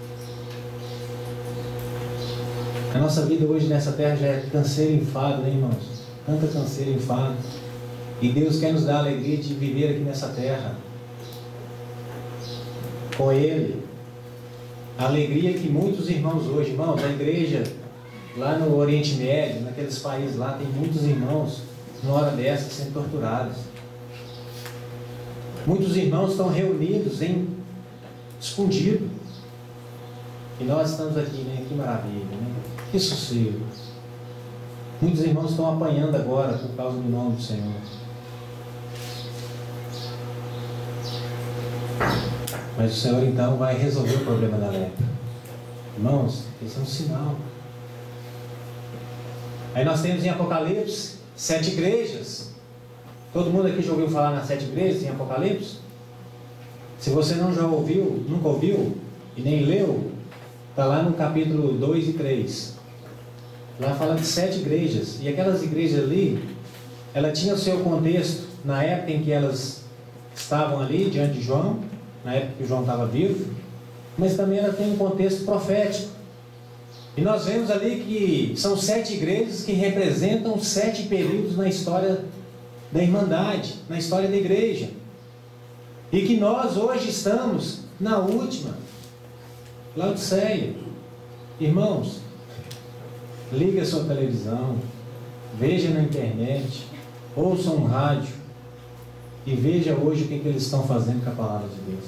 A nossa vida hoje nessa terra já é canseiro e enfado, né, irmãos? Tanta canseiro e enfado. E Deus quer nos dar a alegria de viver aqui nessa terra com Ele. A alegria que muitos irmãos hoje, irmãos, a igreja lá no Oriente Médio, naqueles países lá, tem muitos irmãos numa hora dessa sendo torturados. Muitos irmãos estão reunidos em escondido. E nós estamos aqui, né? Que maravilha, né? Que sossego. Muitos irmãos estão apanhando agora por causa do nome do Senhor. Mas o Senhor então vai resolver o problema da lepra. Irmãos, esse é um sinal. Aí nós temos em Apocalipse sete igrejas. Todo mundo aqui já ouviu falar nas sete igrejas em Apocalipse? Se você não já ouviu, nunca ouviu e nem leu, está lá no capítulo dois e três. Lá fala de sete igrejas. E aquelas igrejas ali, ela tinha o seu contexto na época em que elas estavam ali diante de João, na época que João estava vivo, mas também ela tem um contexto profético. E nós vemos ali que são sete igrejas que representam sete períodos na história da Irmandade, na história da igreja. E que nós hoje estamos na última, Laodiceia. Irmãos, liga a sua televisão, veja na internet, ouça um rádio e veja hoje o que, que eles estão fazendo com a palavra de Deus.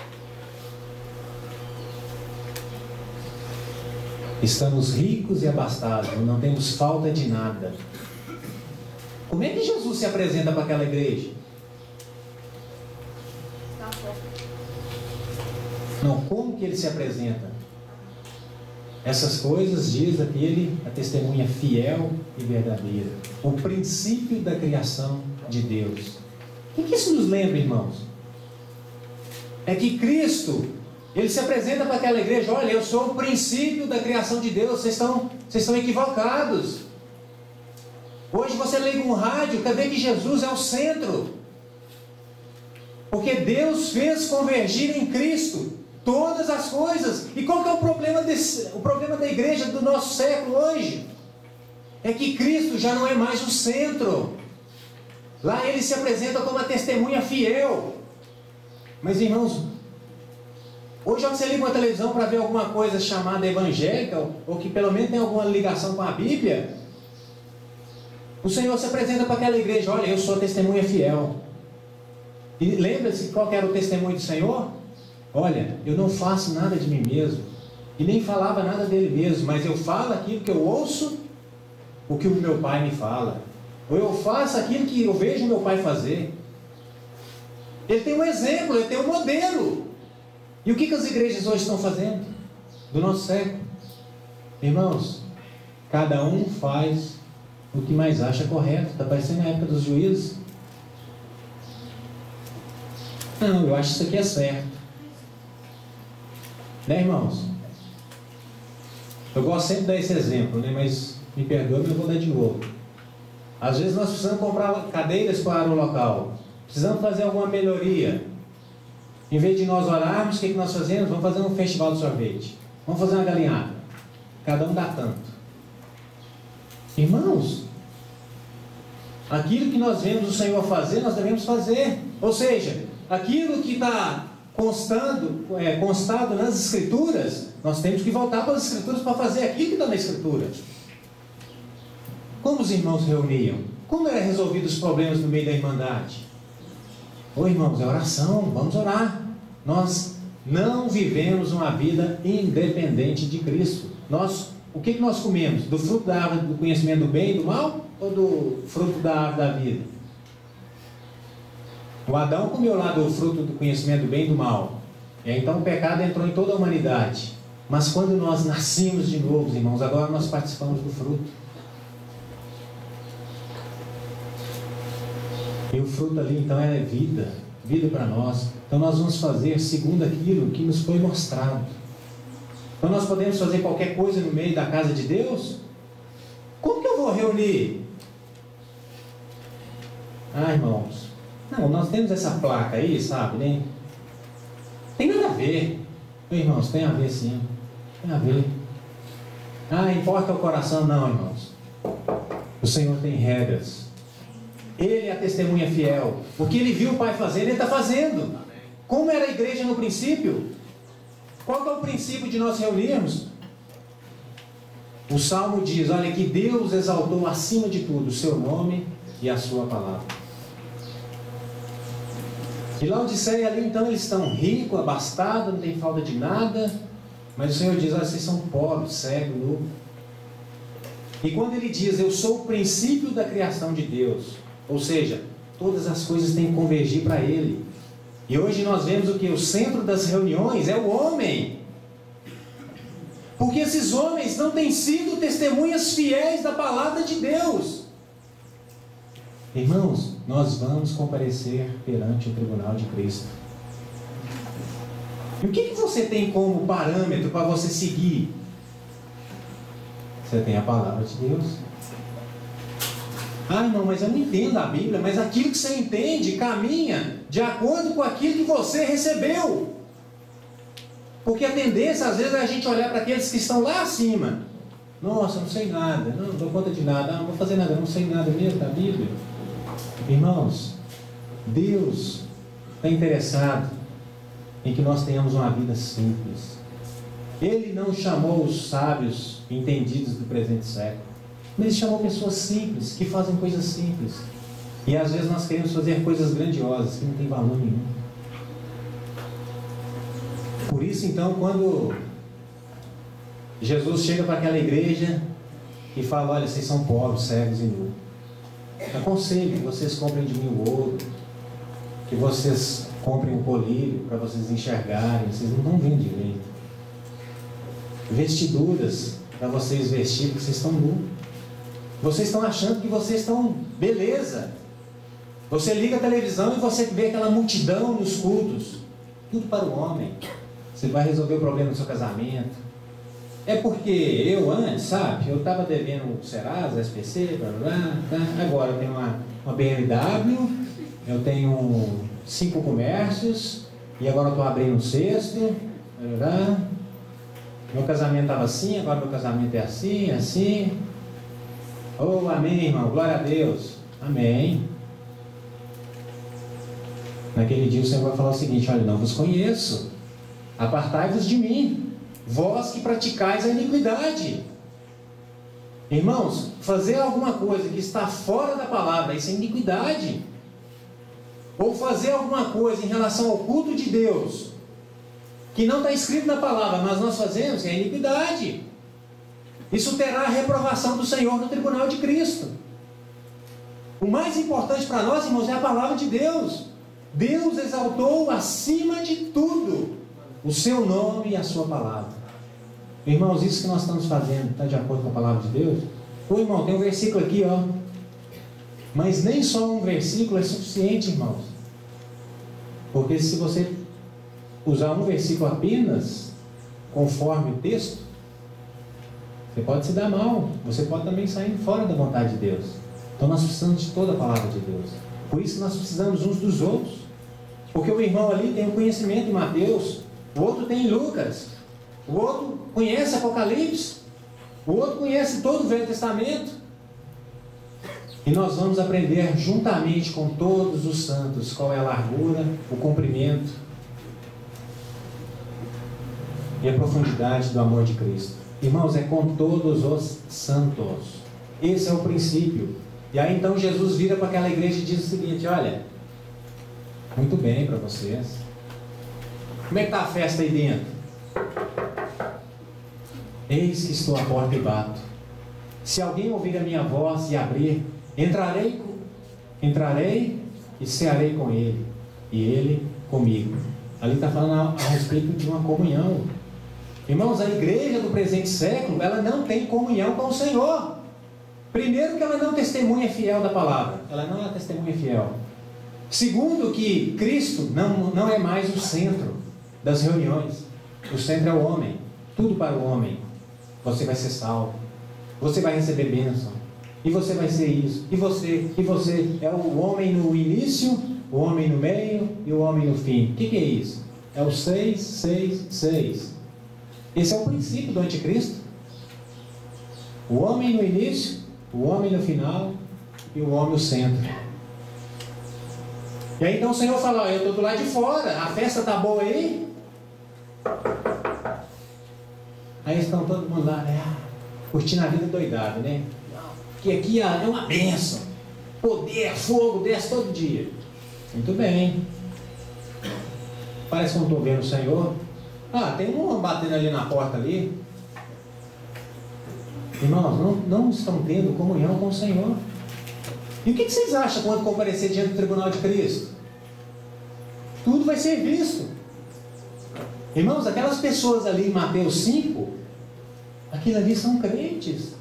Estamos ricos e abastados, não temos falta de nada. Como é que Jesus se apresenta para aquela igreja? Não, como que ele se apresenta? Essas coisas diz aquele, a testemunha fiel e verdadeira. O princípio da criação de Deus. O que isso nos lembra, irmãos? É que Cristo, ele se apresenta para aquela igreja, olha, eu sou o princípio da criação de Deus, vocês estão, vocês estão equivocados. Hoje você liga um rádio, quer ver que Jesus é o centro. Porque Deus fez convergir em Cristo todas as coisas. E qual que é o problema, desse, o problema da igreja do nosso século hoje? É que Cristo já não é mais o centro. Lá ele se apresenta como uma testemunha fiel. Mas irmãos, hoje você liga uma televisão para ver alguma coisa chamada evangélica, ou que pelo menos tem alguma ligação com a Bíblia, O Senhor se apresenta para aquela igreja: olha, eu sou testemunha fiel. E lembra-se qual que era o testemunho do Senhor? Olha, eu não faço nada de mim mesmo, e nem falava nada dele mesmo, mas eu falo aquilo que eu ouço, o que o meu pai me fala, ou eu faço aquilo que eu vejo o meu pai fazer. Ele tem um exemplo, ele tem um modelo. E o que, que as igrejas hoje estão fazendo? Do nosso século? Irmãos, cada um faz o que mais acha correto. Está parecendo a época dos juízes. Não, eu acho que isso aqui é certo. Né, irmãos? Eu gosto sempre de dar esse exemplo, né? Mas me perdoe, mas eu vou dar de novo. Às vezes nós precisamos comprar cadeiras para o local, precisamos fazer alguma melhoria. Em vez de nós orarmos, o que, que nós fazemos? Vamos fazer um festival de sorvete, vamos fazer uma galinhada, cada um dá tanto. Irmãos, aquilo que nós vemos o Senhor fazer, nós devemos fazer. Ou seja, aquilo que está constando, é, constado nas Escrituras, nós temos que voltar para as Escrituras para fazer aquilo que está na Escritura. Como os irmãos reuniam? Como eram resolvidos os problemas no meio da irmandade? Ô irmãos, é oração, vamos orar. Nós não vivemos uma vida independente de Cristo. Nós, o que, que nós comemos? Do fruto da árvore do conhecimento do bem e do mal? Ou do fruto da árvore da vida? O Adão comeu lá do fruto do conhecimento do bem e do mal. E aí, então o pecado entrou em toda a humanidade. Mas quando nós nascemos de novo, irmãos, agora nós participamos do fruto. E o fruto ali então é vida, vida para nós. Então nós vamos fazer segundo aquilo que nos foi mostrado. Então nós podemos fazer qualquer coisa no meio da casa de Deus? Como que eu vou reunir? Ah, irmãos, não, nós temos essa placa aí, sabe, né? Tem nada a ver. Irmãos, tem a ver sim. Tem a ver. Ah, importa o coração? Não, irmãos. O Senhor tem regras. Ele é a testemunha fiel. O que ele viu o Pai fazendo, ele está fazendo. Como era a igreja no princípio? Qual que é o princípio de nós reunirmos? O Salmo diz: olha, que Deus exaltou acima de tudo o seu nome e a sua palavra. E Laodiceia ali então eles estão ricos, abastados, não tem falta de nada. Mas o Senhor diz: olha, vocês são pobres, cegos, nu. E quando ele diz: eu sou o princípio da criação de Deus, ou seja, todas as coisas têm que convergir para Ele. E hoje nós vemos o que? O centro das reuniões é o homem. Porque esses homens não têm sido testemunhas fiéis da palavra de Deus. Irmãos, nós vamos comparecer perante o tribunal de Cristo. E o que, que você tem como parâmetro para você seguir? Você tem a palavra de Deus. Ah, irmão, mas eu não entendo a Bíblia. Mas aquilo que você entende caminha de acordo com aquilo que você recebeu. Porque a tendência às vezes é a gente olhar para aqueles que estão lá acima. Nossa, não sei nada, não, não dou conta de nada, não vou fazer nada, não sei nada mesmo da Bíblia. Irmãos, Deus está interessado em que nós tenhamos uma vida simples. Ele não chamou os sábios entendidos do presente século, mas Ele chamou pessoas simples, que fazem coisas simples. E às vezes nós queremos fazer coisas grandiosas, que não tem valor nenhum. Por isso então, quando Jesus chega para aquela igreja e fala: olha, vocês são pobres, cegos e nus, aconselho que vocês comprem de mim o ouro, que vocês comprem um colírio para vocês enxergarem, vocês não estão vendo direito, vestiduras para vocês vestir, porque vocês estão nus, vocês estão achando que vocês estão beleza. Você liga a televisão e você vê aquela multidão nos cultos, tudo para o homem. Você vai resolver o problema do seu casamento. É porque eu antes, sabe, eu estava devendo o Serasa, S P C, blá, blá, blá. Agora eu tenho uma, uma B M W, eu tenho cinco comércios, e agora eu estou abrindo um sexto, blá, blá. Meu casamento estava assim, agora meu casamento é assim, assim. Oh, amém, irmão, glória a Deus, amém. Naquele dia o Senhor vai falar o seguinte: olha, não vos conheço, apartai-vos de mim, vós que praticais a iniquidade. Irmãos, fazer alguma coisa que está fora da palavra, isso é iniquidade. Ou fazer alguma coisa em relação ao culto de Deus, que não está escrito na palavra, mas nós fazemos, é iniquidade. Isso terá a reprovação do Senhor no tribunal de Cristo. O mais importante para nós, irmãos, é a palavra de Deus. Deus exaltou acima de tudo o seu nome e a sua palavra. Irmãos, isso que nós estamos fazendo está de acordo com a palavra de Deus? Ô irmão, tem um versículo aqui, ó. Mas nem só um versículo é suficiente, irmãos. Porque se você usar um versículo apenas, conforme o texto, você pode se dar mal. Você pode também sair fora da vontade de Deus. Então nós precisamos de toda a palavra de Deus. Por isso nós precisamos uns dos outros. Porque o irmão ali tem o conhecimento em Mateus, o outro tem em Lucas, o outro conhece Apocalipse, o outro conhece todo o Velho Testamento. E nós vamos aprender juntamente com todos os santos qual é a largura, o comprimento e a profundidade do amor de Cristo. Irmãos, é com todos os santos. Esse é o princípio. E aí então Jesus vira para aquela igreja e diz o seguinte: olha, muito bem para vocês. Como é que está a festa aí dentro? Eis que estou à porta e bato. Se alguém ouvir a minha voz e abrir, entrarei, entrarei e cearei com ele, e ele comigo. Ali está falando a, a respeito de uma comunhão. Irmãos, a igreja do presente século, ela não tem comunhão com o Senhor. Primeiro, que ela não testemunha fiel da palavra. Ela não é testemunha fiel. Segundo, que Cristo não, não é mais o centro das reuniões. O centro é o homem. Tudo para o homem. Você vai ser salvo. Você vai receber bênção. E você vai ser isso. E você, e você é o homem no início, o homem no meio e o homem no fim. O que, que é isso? É o seis, seis, seis. Esse é o princípio do anticristo. O homem no início, o homem no final e o homem no centro. E aí então o Senhor fala: ó, eu estou do lado de fora, a festa está boa aí? Aí estão todo mundo lá, né, curtindo a vida doidado, né? Que aqui é uma bênção, poder, fogo, desce todo dia. Muito bem. Parece que eu não estou vendo o Senhor. Ah, tem um batendo ali na porta ali. Irmãos, não, não estão tendo comunhão com o Senhor. E o que vocês acham quando comparecer diante do tribunal de Cristo? Tudo vai ser visto. Irmãos, aquelas pessoas ali em Mateus cinco, aquilo ali são crentes.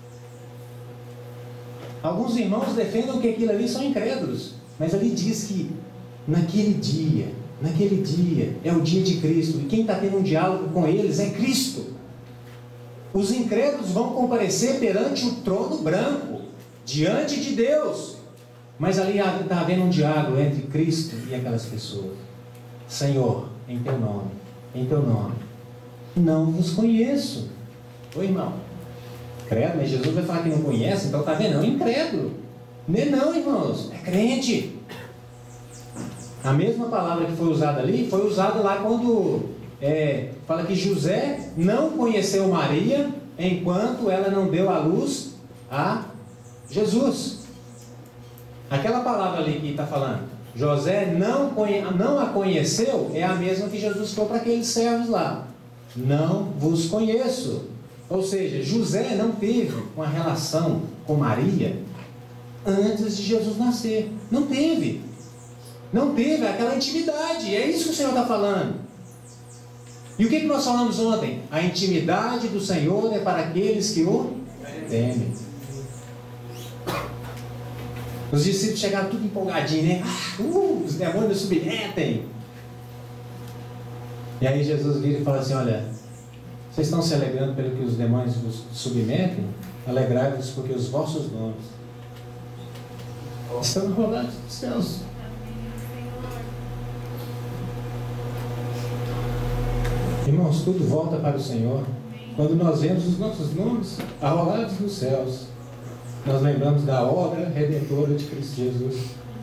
Alguns irmãos defendem que aquilo ali são incrédulos, mas ali diz que naquele dia, naquele dia é o dia de Cristo, e quem está tendo um diálogo com eles é Cristo. Os incrédulos vão comparecer perante o trono branco, diante de Deus, mas ali está havendo um diálogo entre Cristo e aquelas pessoas. Senhor, em teu nome, em teu nome, não vos conheço. Ô irmão, credo, mas Jesus vai falar que não conhece, então está vendo? É um incrédulo. Não é não, irmãos, é crente. A mesma palavra que foi usada ali, foi usada lá quando é, fala que José não conheceu Maria, enquanto ela não deu à luz a Jesus. Aquela palavra ali que está falando, José não, conhe, não a conheceu, é a mesma que Jesus falou para aqueles servos lá: não vos conheço. Ou seja, José não teve uma relação com Maria antes de Jesus nascer. Não teve. Não teve aquela intimidade. É isso que o Senhor está falando. E o que, que nós falamos ontem? A intimidade do Senhor é para aqueles que o temem. Os discípulos chegaram tudo empolgadinhos, né? Ah, uh, os demônios submetem. E aí Jesus vira e fala assim: olha, vocês estão se alegrando pelo que os demônios vos submetem? Alegrai-vos porque os vossos nomes estão enrolados nos céus. Irmãos, tudo volta para o Senhor. Quando nós vemos os nossos nomes arrolados nos céus, nós lembramos da obra redentora de Cristo Jesus.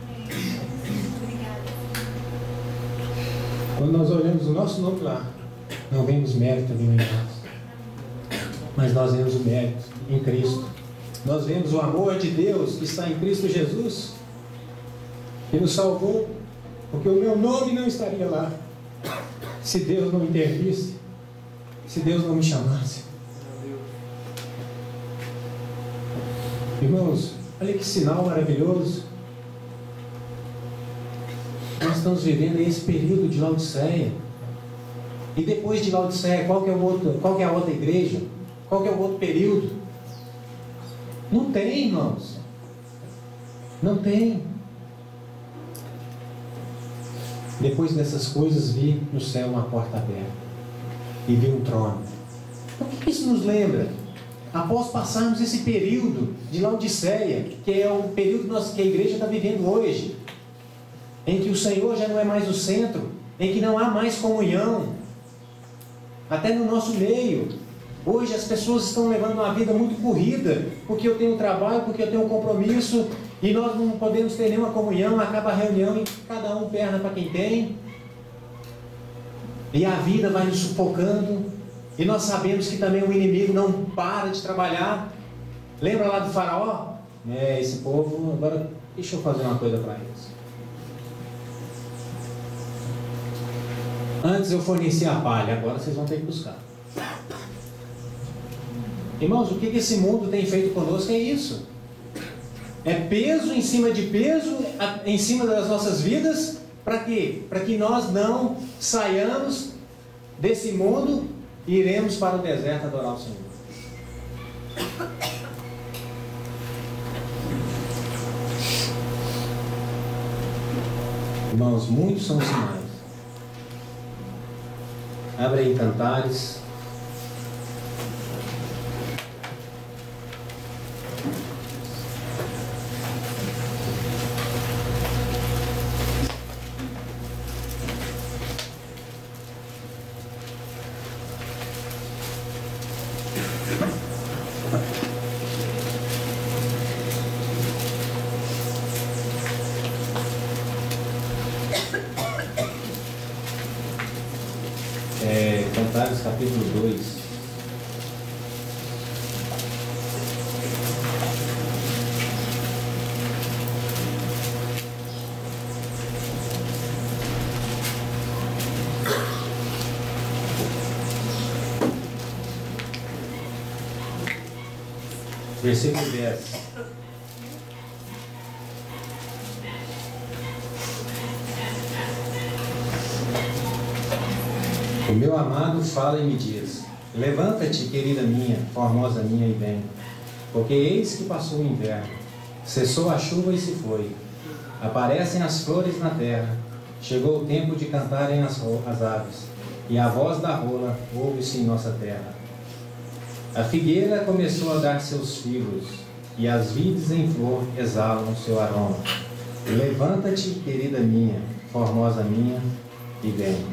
Quando nós olhamos o nosso nome lá, não vemos mérito nenhum em nós, mas nós vemos o mérito em Cristo. nós vemos o amor de Deus que está em Cristo Jesus, que nos salvou, porque o meu nome não estaria lá se Deus não intervisse, se Deus não me chamasse. Irmãos, olha que sinal maravilhoso. Nós estamos vivendo esse período de Laodiceia. E depois de Laodiceia, qual que é o outro, qual que é a outra igreja? Qual que é o outro período? Não tem, irmãos. Não tem. Depois dessas coisas, vi no céu uma porta aberta e vi um trono. O que isso nos lembra? Após passarmos esse período de Laodiceia, que é o período que a igreja está vivendo hoje, em que o Senhor já não é mais o centro, em que não há mais comunhão, até no nosso meio. Hoje as pessoas estão levando uma vida muito corrida, porque eu tenho trabalho, porque eu tenho um compromisso, e nós não podemos ter nenhuma comunhão, acaba a reunião e cada um perna para quem tem, e a vida vai nos sufocando, e nós sabemos que também o inimigo não para de trabalhar. Lembra lá do faraó? É, esse povo, agora deixa eu fazer uma coisa para eles. Antes eu fornecia a palha, agora vocês vão ter que buscar. Irmãos, o que esse mundo tem feito conosco é isso. É peso em cima de peso, em cima das nossas vidas. Para quê? Para que nós não saiamos desse mundo e iremos para o deserto adorar o Senhor. Irmãos, muitos são os sinais. Abre aí Cantares. É, Cantares capítulo dois. Versículo dez. O meu amado fala e me diz: levanta-te, querida minha, formosa minha, e vem. Porque eis que passou o inverno, cessou a chuva e se foi. Aparecem as flores na terra, chegou o tempo de cantarem as, as aves, e a voz da rola ouve-se em nossa terra. A figueira começou a dar seus figos, e as vides em flor exalam seu aroma. Levanta-te, querida minha, formosa minha, e vem.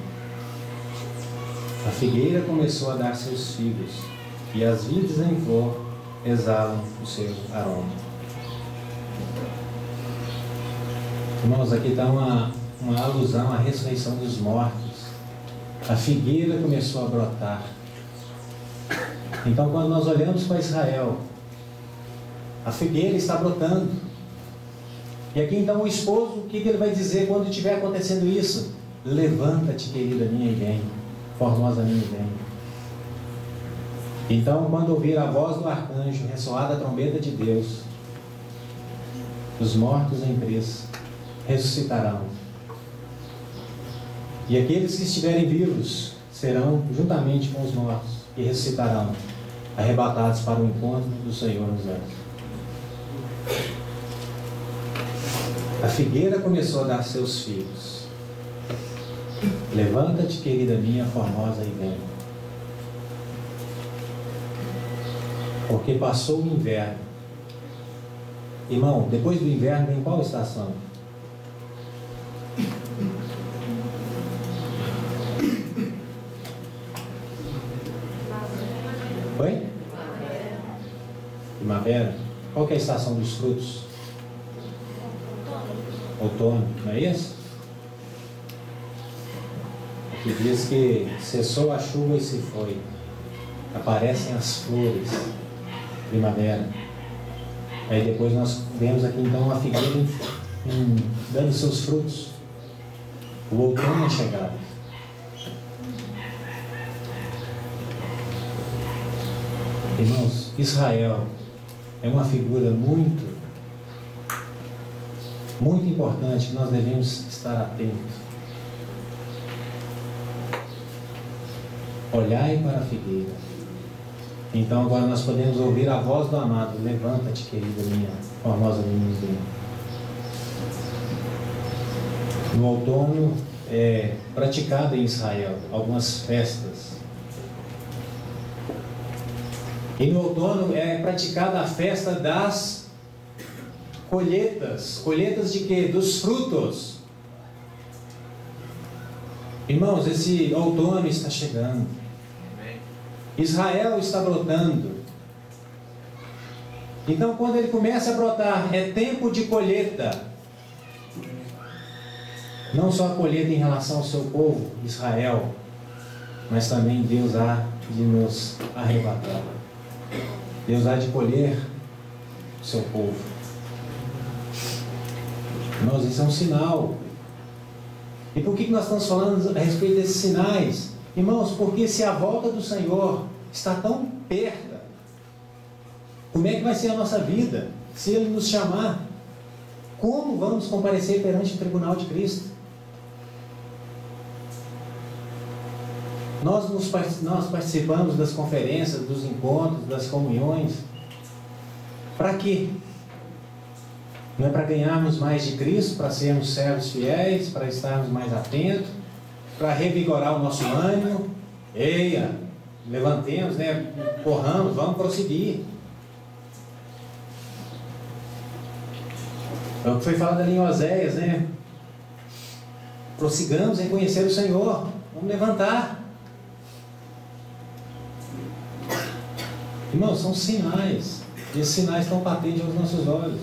A figueira começou a dar seus figos, e as vides em flor exalam o seu aroma. Irmãos, aqui está uma, uma alusão à ressurreição dos mortos. A figueira começou a brotar. Então, quando nós olhamos para Israel, a figueira está brotando. E aqui então o esposo, o que ele vai dizer quando estiver acontecendo isso? Levanta-te, querida minha, e vem. Formosa minha, e vem. Então, quando ouvir a voz do arcanjo, ressoar a trombeta de Deus, os mortos em Cristo ressuscitarão. E aqueles que estiverem vivos serão juntamente com os mortos e ressuscitarão, arrebatados para o encontro do Senhor nos anos. A figueira começou a dar seus filhos. Levanta-te, querida minha, formosa, e vem. Porque passou o inverno. Irmão, depois do inverno vem qual estação? Oi? Primavera. Qual que é a estação dos frutos? Outono, não é isso? Que diz que cessou a chuva e se foi. Aparecem as flores. Primavera. Aí depois nós vemos aqui então uma figueira em, em, dando seus frutos. O outono é chegado. Irmãos, Israel é uma figura muito, muito importante que nós devemos estar atentos. Olhai para a figueira. Então agora nós podemos ouvir a voz do amado. Levanta-te, querida minha formosa menina. No outono é praticado em Israel algumas festas. E no outono é praticada a festa das colheitas. Colheitas de quê? Dos frutos. Irmãos, esse outono está chegando. Israel está brotando. Então, quando ele começa a brotar, é tempo de colheita. Não só a colheita em relação ao seu povo, Israel, mas também Deus há de nos arrebatar. Deus há de colher o seu povo. Irmãos, isso é um sinal. E por que nós estamos falando a respeito desses sinais? Irmãos, porque se a volta do Senhor está tão perto, como é que vai ser a nossa vida? Se Ele nos chamar, como vamos comparecer perante o tribunal de Cristo? Nós, nos, nós participamos das conferências, dos encontros, das comunhões. Para quê? Não é para ganharmos mais de Cristo, para sermos servos fiéis, para estarmos mais atentos, para revigorar o nosso ânimo. Eia, levantemos, né? Corramos, vamos prosseguir. É o que foi falado ali em Oséias, né? Prossigamos em conhecer o Senhor. Vamos levantar. Irmãos, são sinais. E esses sinais estão patentes aos nossos olhos.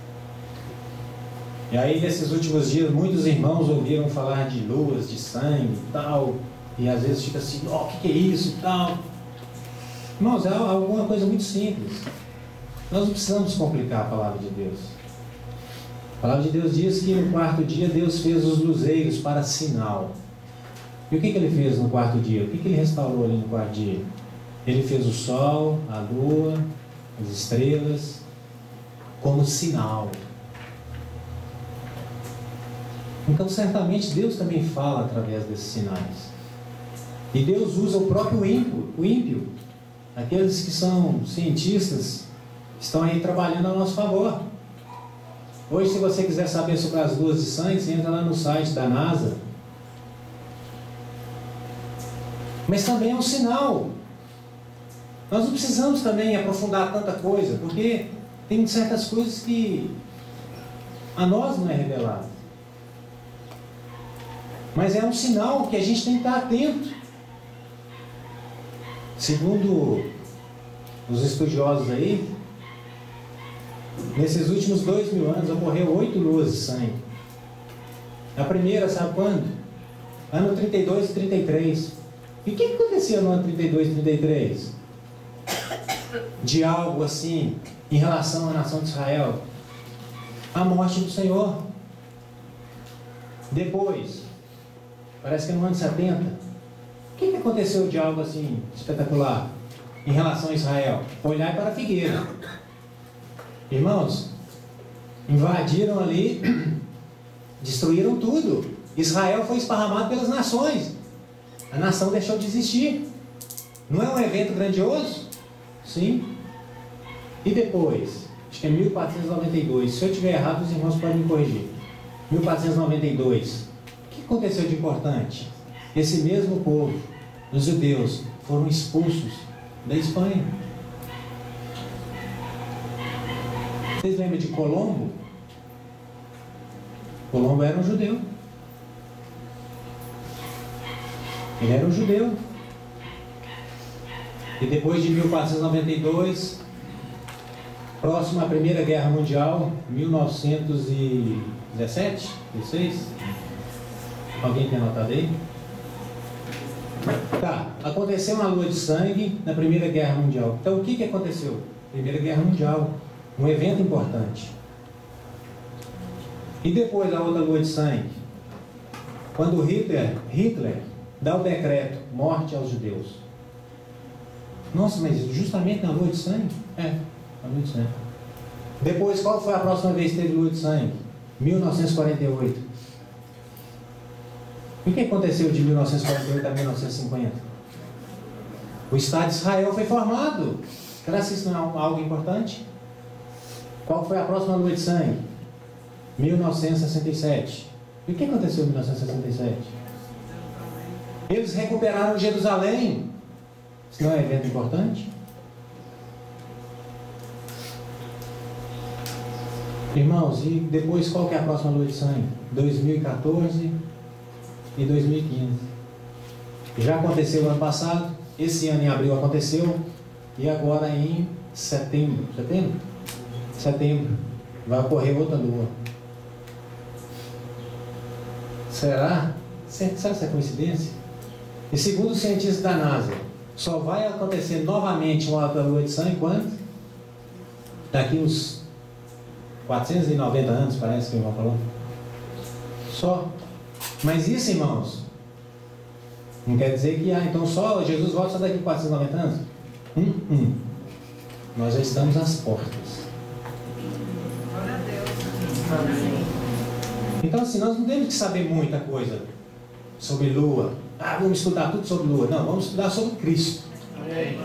E aí, nesses últimos dias, muitos irmãos ouviram falar de luas, de sangue e tal. E às vezes fica assim, ó, oh, o que, que é isso e tal. Irmãos, é alguma coisa muito simples. Nós não precisamos complicar a palavra de Deus. A palavra de Deus diz que no quarto dia Deus fez os luzeiros para sinal. E o que, que Ele fez no quarto dia? O que, que Ele restaurou ali no quarto dia? Ele fez o sol, a lua, as estrelas, como sinal. Então, certamente, Deus também fala através desses sinais. E Deus usa o próprio ímpio, o ímpio. Aqueles que são cientistas, estão aí trabalhando a nosso favor. Hoje, se você quiser saber sobre as luas de sangue, você entra lá no site da NASA. Mas também é um sinal. Nós não precisamos também aprofundar tanta coisa, porque tem certas coisas que a nós não é revelado. Mas é um sinal que a gente tem que estar atento. Segundo os estudiosos aí, nesses últimos dois mil anos ocorreu oito luas de sangue. A primeira, sabe quando? Ano trinta e dois e trinta e três. E o que acontecia no ano trinta e dois e trinta e três? De algo assim, em relação à nação de Israel? A morte do Senhor. Depois, parece que é no ano setenta. O que aconteceu de algo assim espetacular em relação a Israel? Olhar para a figueira. Irmãos, invadiram ali, destruíram tudo. Israel foi esparramado pelas nações. A nação deixou de existir. Não é um evento grandioso? Sim. E depois? Acho que é mil quatrocentos e noventa e dois. Se eu estiver errado, os irmãos podem me corrigir. mil quatrocentos e noventa e dois. O que aconteceu de importante? Esse mesmo povo, os judeus, foram expulsos da Espanha. Vocês lembram de Colombo? Colombo era um judeu. Ele era um judeu. E depois de mil quatrocentos e noventa e dois, próximo à Primeira Guerra Mundial, mil novecentos e dezessete, dezesseis. Alguém tem anotado aí? Tá, aconteceu uma lua de sangue na Primeira Guerra Mundial. Então o que, que aconteceu? Primeira Guerra Mundial. Um evento importante. E depois a outra lua de sangue. Quando Hitler, Hitler dá o decreto, morte aos judeus. Nossa, mas justamente na lua de sangue? É, na lua de sangue. Depois, qual foi a próxima vez que teve lua de sangue? mil novecentos e quarenta e oito. E o que aconteceu de mil novecentos e quarenta e oito a mil novecentos e cinquenta? O Estado de Israel foi formado. Será que isso não é algo importante? Qual foi a próxima lua de sangue? mil novecentos e sessenta e sete. E o que aconteceu em mil novecentos e sessenta e sete? Eles recuperaram Jerusalém. Isso não é um evento importante? Irmãos, e depois qual que é a próxima lua de sangue? dois mil e quatorze e dois mil e quinze. Já aconteceu no ano passado, esse ano em abril aconteceu, e agora em setembro, setembro? Setembro, vai ocorrer outra lua. Será? Será que é coincidência? E segundo os cientistas da NASA, só vai acontecer novamente uma outra lua de sangue quando? Daqui uns quatrocentos e noventa anos, parece que o irmão falou. Só. Mas isso, irmãos, não quer dizer que, ah, então só Jesus volta só daqui a quatrocentos e noventa anos? Hum, hum. Nós já estamos às portas. Glória a Deus. Então, assim, nós não temos que saber muita coisa sobre lua. Ah, vamos estudar tudo sobre lua. Não, vamos estudar sobre Cristo. Amém.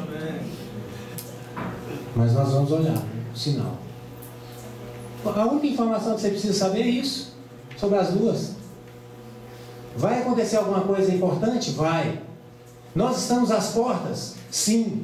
Mas nós vamos olhar o sinal. A única informação que você precisa saber é isso, sobre as luas. Vai acontecer alguma coisa importante? Vai. Nós estamos às portas? Sim.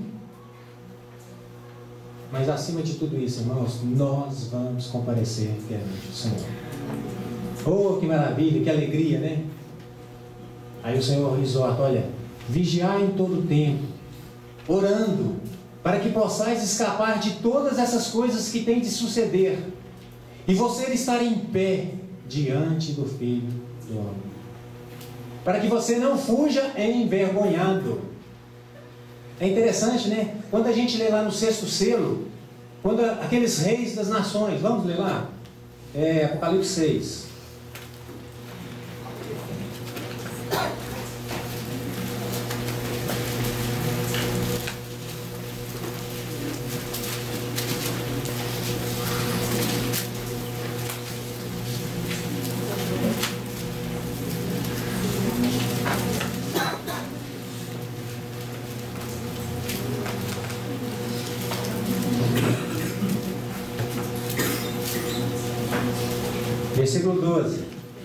Mas acima de tudo isso, irmãos, nós vamos comparecer perante o Senhor. Oh, que maravilha, que alegria, né? Aí o Senhor exorta, olha, vigiai em todo o tempo, orando, para que possais escapar de todas essas coisas que têm de suceder, e você estar em pé diante do Filho do Homem, para que você não fuja envergonhado. É interessante, né? Quando a gente lê lá no sexto selo, quando aqueles reis das nações, vamos ler lá? É, Apocalipse seis. Versículo doze.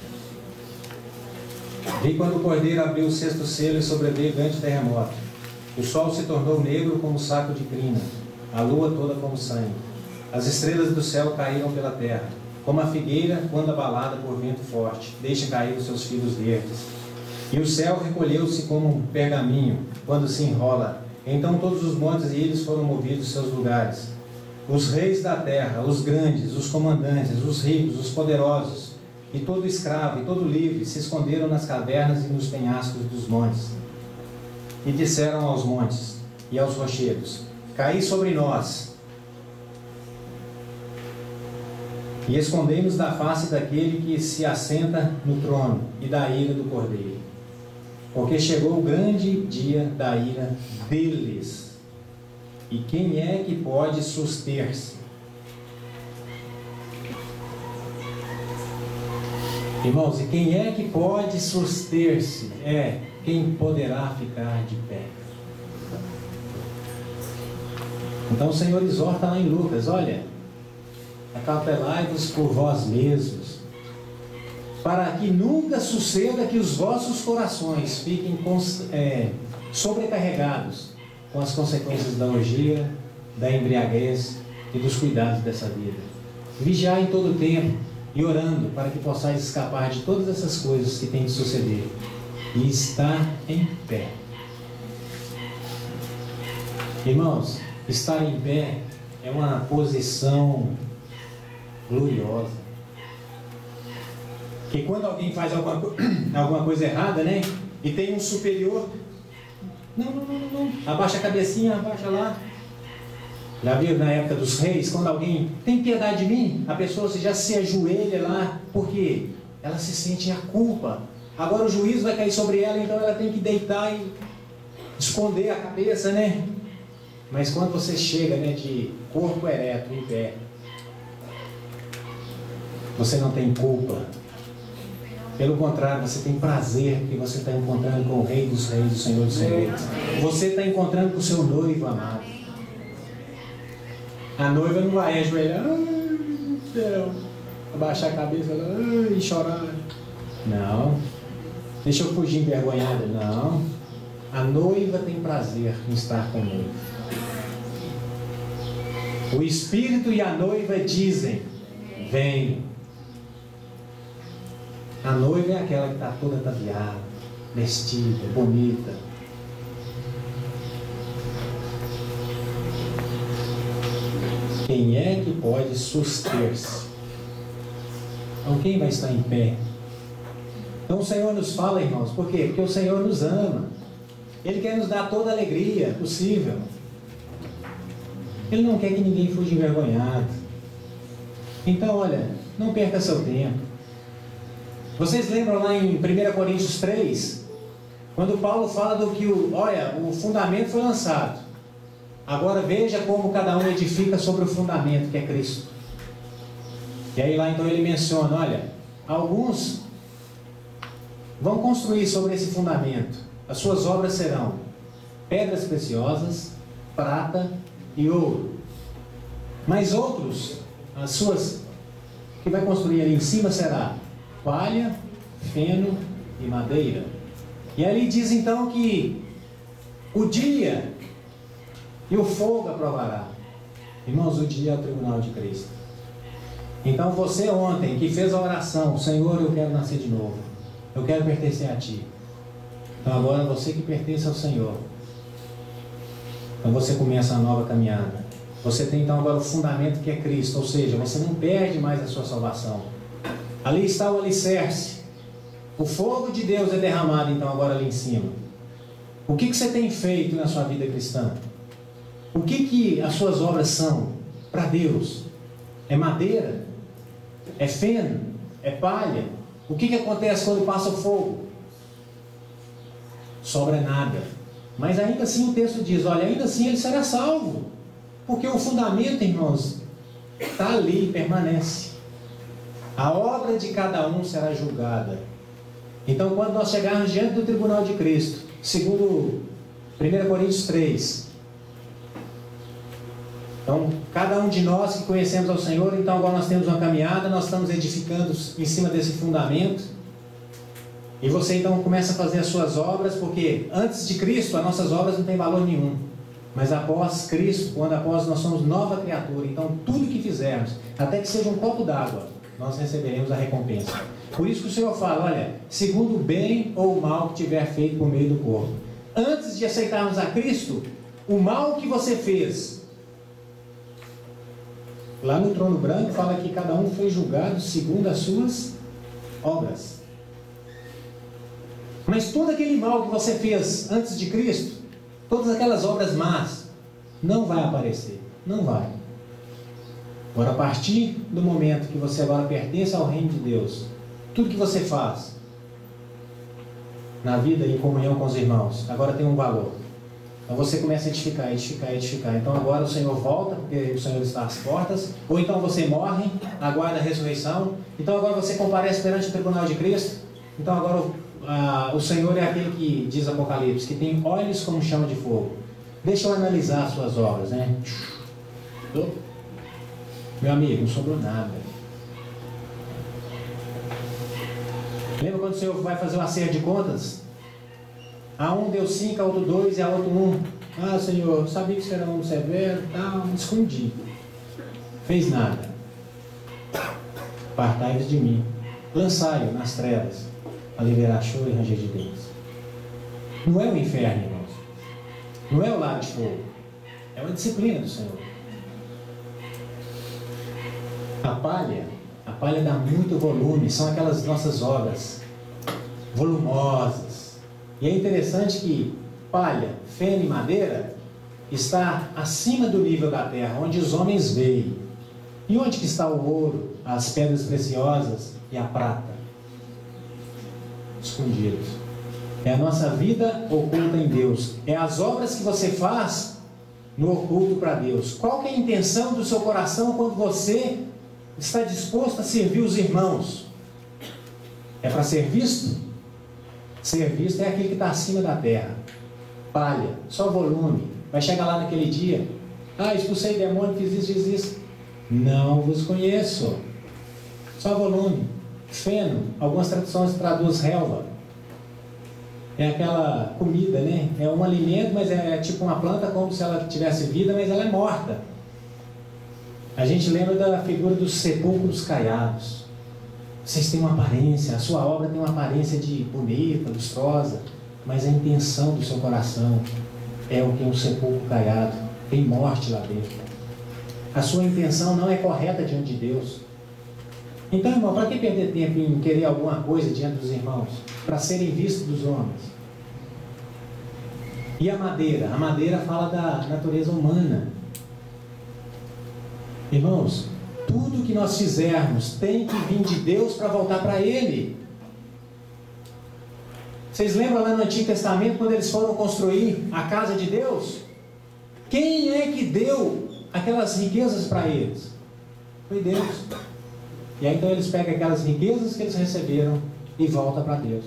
Vi quando o cordeiro abriu o sexto selo e sobreveio grande terremoto. O sol se tornou negro como saco de crina, a lua toda como sangue. As estrelas do céu caíram pela terra, como a figueira quando abalada por vento forte, deixa cair os seus fios verdes. E o céu recolheu-se como um pergaminho, quando se enrola. Então todos os montes e ilhas foram movidos dos seus lugares. Os reis da terra, os grandes, os comandantes, os ricos, os poderosos, e todo escravo e todo livre se esconderam nas cavernas e nos penhascos dos montes. E disseram aos montes e aos rochedos: caí sobre nós, e escondei-nos da face daquele que se assenta no trono e da ira do cordeiro. Porque chegou o grande dia da ira deles. E quem é que pode suster-se? Irmãos, e quem é que pode suster-se? É quem poderá ficar de pé. Então o Senhor exorta lá em Lucas: olha, acautelai-vos por vós mesmos, para que nunca suceda que os vossos corações fiquem é, sobrecarregados com as consequências da orgia, da embriaguez e dos cuidados dessa vida. Vigiai em todo o tempo e orando para que possais escapar de todas essas coisas que têm de suceder e estar em pé. Irmãos, estar em pé é uma posição gloriosa. Que quando alguém faz alguma, alguma coisa errada, né, e tem um superior, não, não, não, não, abaixa a cabecinha, abaixa lá. Já viram na época dos reis, quando alguém tem piedade de mim, a pessoa já se ajoelha lá, porque ela se sente a culpa. Agora o juízo vai cair sobre ela, então ela tem que deitar e esconder a cabeça, né? Mas quando você chega, né, de corpo ereto, em pé, você não tem culpa. Pelo contrário, você tem prazer, porque você está encontrando com o Rei dos Reis, o Senhor dos Senhores. Você está encontrando com o seu noivo amado. A noiva não vai ajoelhar, ai, céu, abaixar a cabeça ai, e chorar. Não. Deixa eu fugir envergonhada. Não. A noiva tem prazer em estar com o noivo. O Espírito e a noiva dizem: vem. A noiva é aquela que está toda ataviada, vestida, bonita. Quem é que pode suster-se? Então quem vai estar em pé? Então o Senhor nos fala, irmãos, por quê? Porque o Senhor nos ama. Ele quer nos dar toda a alegria possível. Ele não quer que ninguém fuja envergonhado. Então, olha, não perca seu tempo. Vocês lembram lá em primeira Coríntios três? Quando Paulo fala do que, o, olha, o fundamento foi lançado. Agora veja como cada um edifica sobre o fundamento, que é Cristo. E aí lá então ele menciona, olha, alguns vão construir sobre esse fundamento. As suas obras serão pedras preciosas, prata e ouro. Mas outros, as suas, que vai construir ali em cima será palha, feno e madeira. E ali diz então que o dia e o fogo aprovará. Irmãos, o dia é o tribunal de Cristo. Então você ontem que fez a oração, Senhor, eu quero nascer de novo, eu quero pertencer a Ti. Então agora você que pertence ao Senhor, então você começa a nova caminhada. Você tem então agora o fundamento que é Cristo, ou seja, você não perde mais a sua salvação. Ali está o alicerce. O fogo de Deus é derramado então agora ali em cima. O que, que você tem feito na sua vida cristã? O que, que as suas obras são para Deus? É madeira? É feno? É palha? O que, que acontece quando passa o fogo? Sobra nada. Mas ainda assim o texto diz, olha, ainda assim ele será salvo. Porque o fundamento, irmãos, está ali e permanece. A obra de cada um será julgada. Então quando nós chegarmos diante do tribunal de Cristo, segundo primeira Coríntios três, então cada um de nós que conhecemos ao Senhor, então agora nós temos uma caminhada, nós estamos edificando em cima desse fundamento. E você então começa a fazer as suas obras, porque antes de Cristo as nossas obras não têm valor nenhum. Mas após Cristo, quando após nós somos nova criatura, então tudo que fizermos, até que seja um copo d'água, nós receberemos a recompensa. Por isso que o Senhor fala, olha, segundo o bem ou o mal que tiver feito por meio do corpo. Antes de aceitarmos a Cristo, o mal que você fez, lá no trono branco fala que cada um foi julgado segundo as suas obras. Mas todo aquele mal que você fez antes de Cristo, todas aquelas obras más, não vai aparecer, não vai. Agora, a partir do momento que você agora pertence ao reino de Deus, tudo que você faz na vida em comunhão com os irmãos, agora tem um valor. Então você começa a edificar, edificar, edificar. Então agora o Senhor volta, porque o Senhor está às portas. Ou então você morre, aguarda a ressurreição. Então agora você comparece perante o tribunal de Cristo. Então agora o, a, o Senhor é aquele que diz Apocalipse, que tem olhos como chama de fogo. Deixa eu analisar as suas obras, né? Meu amigo, não sobrou nada. Lembra quando o Senhor vai fazer uma acerto de contas? A um deu cinco, a outro dois e a outro um. Ah, Senhor, sabia que você era um severo, tal, escondi. Fez nada. Partai-vos de mim. Lançai-o nas trevas, a liberar choro e ranger de dentes. Não é o inferno, irmãos. Não é o lago de fogo. É uma disciplina do Senhor. A palha, a palha dá muito volume, são aquelas nossas obras volumosas. E é interessante que palha, feno e madeira, está acima do nível da terra, onde os homens veem. E onde que está o ouro, as pedras preciosas e a prata? Escondidos. É a nossa vida oculta em Deus. É as obras que você faz no oculto para Deus. Qual que é a intenção do seu coração quando você está disposto a servir os irmãos? É para ser visto? Ser visto é aquele que está acima da terra. Palha, só volume. Vai chegar lá naquele dia. Ah, expulsei demônio, fiz isso, fiz isso. Não vos conheço. Só volume. Feno. Algumas traduções traduz relva. É aquela comida, né? É um alimento, mas é tipo uma planta como se ela tivesse vida, mas ela é morta. A gente lembra da figura dos sepulcros caiados. Vocês têm uma aparência, a sua obra tem uma aparência de bonita, lustrosa, mas a intenção do seu coração é o que um sepulcro caiado. Tem morte lá dentro. A sua intenção não é correta diante de Deus. Então, irmão, para que perder tempo em querer alguma coisa diante dos irmãos? Para serem vistos dos homens. E a madeira? A madeira fala da natureza humana. Irmãos, tudo que nós fizermos tem que vir de Deus para voltar para Ele. Vocês lembram lá no Antigo Testamento, quando eles foram construir a casa de Deus? Quem é que deu aquelas riquezas para eles? Foi Deus. E aí então eles pegam aquelas riquezas que eles receberam e voltam para Deus.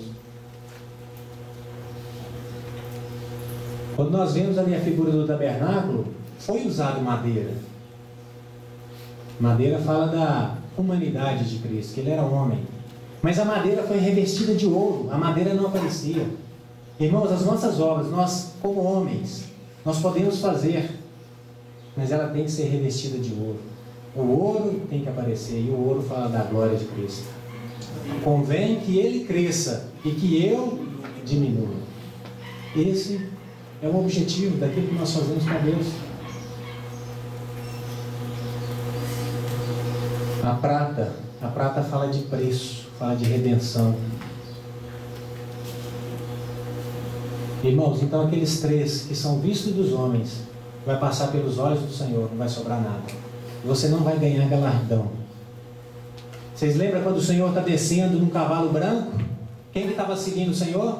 Quando nós vemos ali a figura do tabernáculo, foi usado madeira. Madeira fala da humanidade de Cristo, que Ele era homem. Mas a madeira foi revestida de ouro, a madeira não aparecia. Irmãos, as nossas obras, nós como homens, nós podemos fazer, mas ela tem que ser revestida de ouro. O ouro tem que aparecer, e o ouro fala da glória de Cristo. Convém que Ele cresça e que eu diminua. Esse é o objetivo daquilo que nós fazemos para Deus. A prata, a prata fala de preço, fala de redenção. Irmãos, então aqueles três que são vistos dos homens, vai passar pelos olhos do Senhor, não vai sobrar nada. Você não vai ganhar galardão. Vocês lembram quando o Senhor está descendo num cavalo branco? Quem que estava seguindo o Senhor?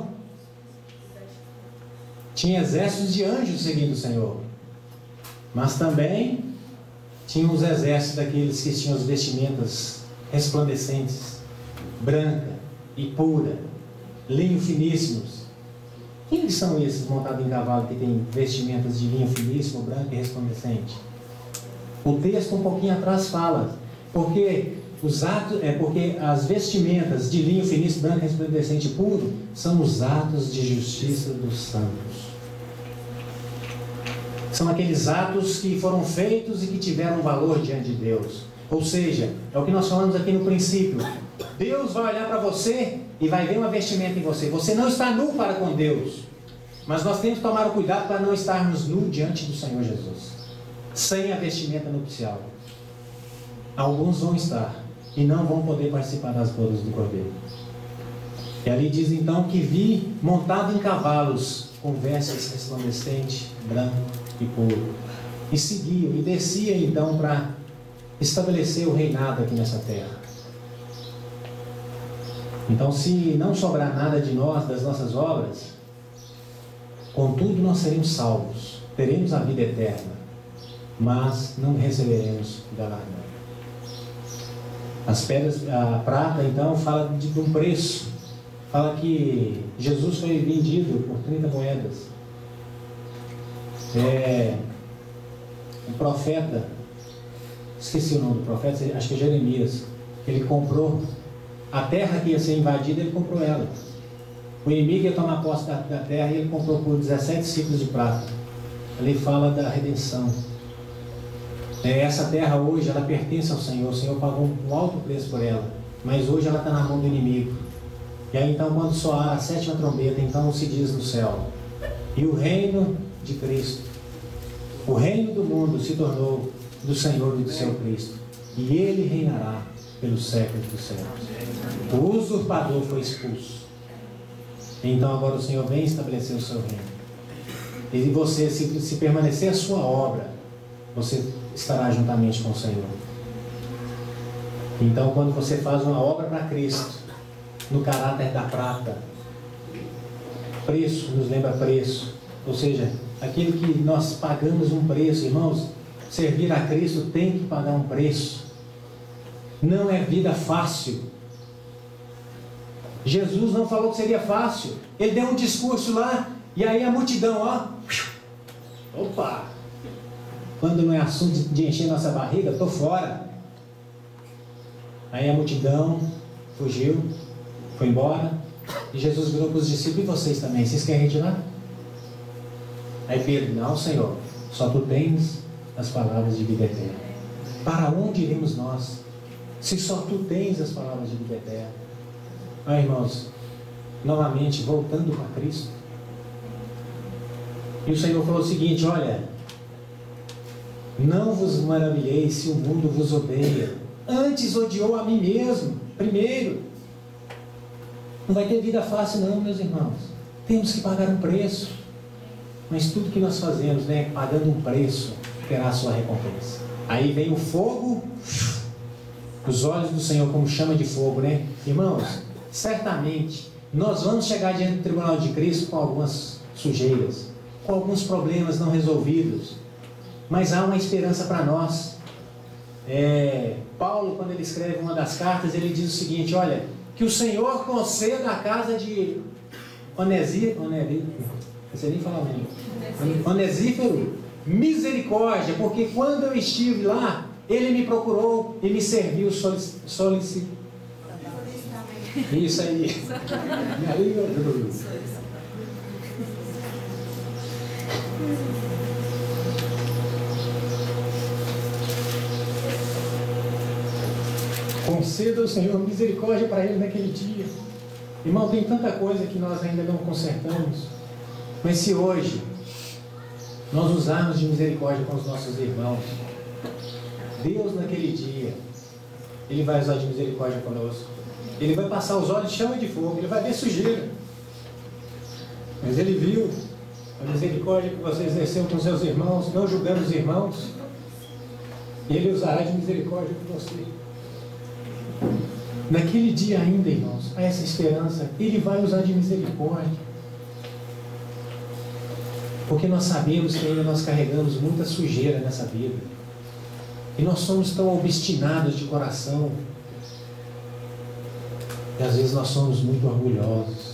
Tinha exércitos de anjos seguindo o Senhor. Mas também tinha os exércitos daqueles que tinham as vestimentas resplandecentes, branca e pura, linho finíssimos. Quem são esses montados em cavalo que têm vestimentas de linho finíssimo, branco e resplandecente? O texto um pouquinho atrás fala, porque os atos, é porque as vestimentas de linho finíssimo, branco, resplandecente e puro são os atos de justiça dos santos. São aqueles atos que foram feitos e que tiveram valor diante de Deus. Ou seja, é o que nós falamos aqui no princípio. Deus vai olhar para você e vai ver uma vestimenta em você. Você não está nu para com Deus. Mas nós temos que tomar o cuidado para não estarmos nu diante do Senhor Jesus, sem a vestimenta nupcial. Alguns vão estar e não vão poder participar das bodas do Cordeiro. E ali diz então que vi montado em cavalos com vestes resplandecentes, branco e puro, e seguiam e descia então para estabelecer o reinado aqui nessa terra. Então, se não sobrar nada de nós, das nossas obras, contudo nós seremos salvos, teremos a vida eterna, mas não receberemos galardão. As pedras, a prata então fala de, de um preço, fala que Jesus foi vendido por trinta moedas. É, o profeta, esqueci o nome do profeta, acho que é Jeremias, ele comprou a terra que ia ser invadida, ele comprou ela. O inimigo ia tomar posse da, da terra e ele comprou por dezessete ciclos de prata. Ali fala da redenção. É, essa terra hoje, ela pertence ao Senhor. O Senhor pagou um alto preço por ela, mas hoje ela está na mão do inimigo. E aí então, quando soar a sétima trombeta, então se diz no céu: e o reino de Cristo, o reino do mundo se tornou do Senhor e do seu Cristo, e Ele reinará pelos séculos dos séculos. O usurpador foi expulso. Então agora o Senhor vem estabelecer o seu reino. E você, se, se permanecer a sua obra, você estará juntamente com o Senhor. Então, quando você faz uma obra para Cristo, no caráter da prata, preço nos lembra preço, ou seja, aquilo que nós pagamos um preço, irmãos. Servir a Cristo tem que pagar um preço. Não é vida fácil. Jesus não falou que seria fácil. Ele deu um discurso lá, e aí a multidão, ó, opa, quando não é assunto de encher nossa barriga, estou fora. Aí a multidão fugiu, foi embora, e Jesus virou para os discípulos: e vocês também, vocês querem retirar? Aí Pedro: não, Senhor, só tu tens as palavras de vida eterna. Para onde iremos nós, se só tu tens as palavras de vida eterna? Ah, irmãos, novamente, voltando para Cristo. E o Senhor falou o seguinte: olha, não vos maravilheis se o mundo vos odeia. Antes odiou a mim mesmo, primeiro. Não vai ter vida fácil não, meus irmãos. Temos que pagar um preço. Mas tudo que nós fazemos, né, pagando um preço, terá a sua recompensa. Aí vem o fogo, os olhos do Senhor como chama de fogo, né? Irmãos, certamente nós vamos chegar diante do tribunal de Cristo com algumas sujeiras, com alguns problemas não resolvidos, mas há uma esperança para nós. É, Paulo, quando ele escreve uma das cartas, ele diz o seguinte: olha, que o Senhor conceda a casa de Onesífero, Onesífero, não sei nem falar o nome, Onesífero, misericórdia, porque quando eu estive lá, ele me procurou e me serviu solicitamente. Isso aí. Me alegra. Conceda ao Senhor misericórdia para ele naquele dia. Irmão, tem tanta coisa que nós ainda não consertamos. Mas se hoje nós usarmos de misericórdia com os nossos irmãos, Deus naquele dia, Ele vai usar de misericórdia conosco. Ele vai passar os olhos de chama de fogo, Ele vai ver sujeira. Mas Ele viu a misericórdia que você exerceu com seus irmãos, não julgando os irmãos, e Ele usará de misericórdia com você. Naquele dia ainda, irmãos, há essa esperança. Ele vai usar de misericórdia, porque nós sabemos que ainda nós carregamos muita sujeira nessa vida, e nós somos tão obstinados de coração, e às vezes nós somos muito orgulhosos.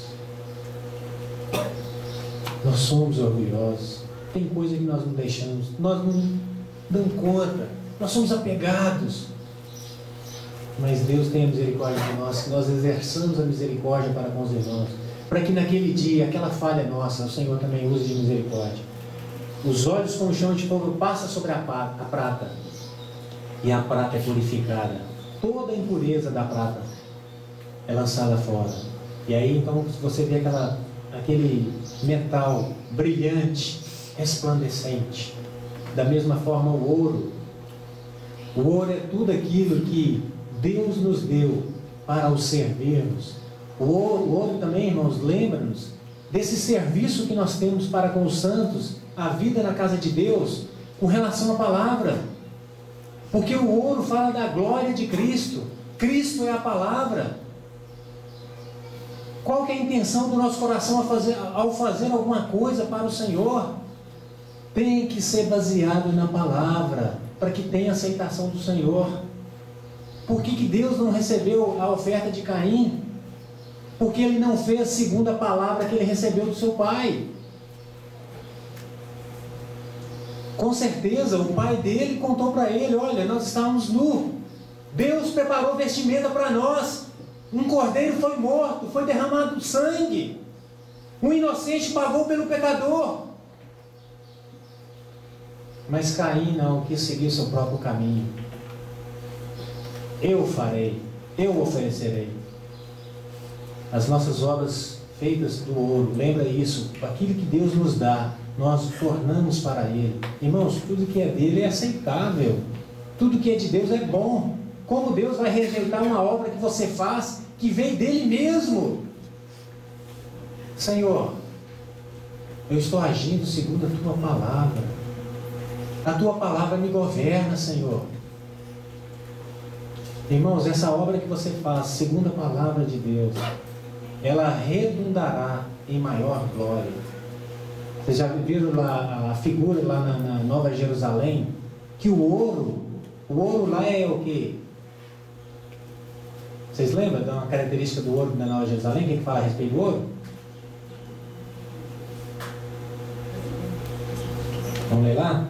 Nós somos orgulhosos. Tem coisa que nós não deixamos, nós não damos conta, nós somos apegados. Mas Deus tem a misericórdia de nós, que nós exerçamos a misericórdia para com os irmãos, para que naquele dia, aquela falha nossa, o Senhor também use de misericórdia. Os olhos como chama de fogo passa sobre a prata, e a prata é purificada. Toda a impureza da prata é lançada fora. E aí então você vê aquela, aquele metal brilhante, resplandecente. Da mesma forma o ouro. O ouro é tudo aquilo que Deus nos deu para o servirmos. O ouro, o ouro também, irmãos, lembra-nos desse serviço que nós temos para com os santos, a vida na casa de Deus, com relação à palavra. Porque o ouro fala da glória de Cristo. Cristo é a palavra. Qual que é a intenção do nosso coração ao fazer, ao fazer alguma coisa para o Senhor? Tem que ser baseado na palavra, para que tenha aceitação do Senhor. Por que que Deus não recebeu a oferta de Caim? Porque ele não fez segundo a palavra que ele recebeu do seu pai. Com certeza o pai dele contou para ele: olha, nós estávamos nus, Deus preparou vestimenta para nós, um cordeiro foi morto, foi derramado sangue, um inocente pagou pelo pecador. Mas Caim não quis seguir seu próprio caminho. Eu farei, eu oferecerei. As nossas obras feitas do ouro, lembra isso, aquilo que Deus nos dá, nós tornamos para Ele. Irmãos, tudo que é dele é aceitável, tudo que é de Deus é bom. Como Deus vai rejeitar uma obra que você faz, que vem dele mesmo? Senhor, Eu estou agindo segundo a tua palavra. A tua palavra me governa, Senhor. Irmãos, essa obra que você faz, segundo a palavra de Deus, ela redundará em maior glória. Vocês já viram lá a figura lá na, na Nova Jerusalém? Que o ouro, o ouro lá é o quê? Vocês lembram de uma característica do ouro da Nova Jerusalém? O que, que fala a respeito do ouro? Vamos ler lá?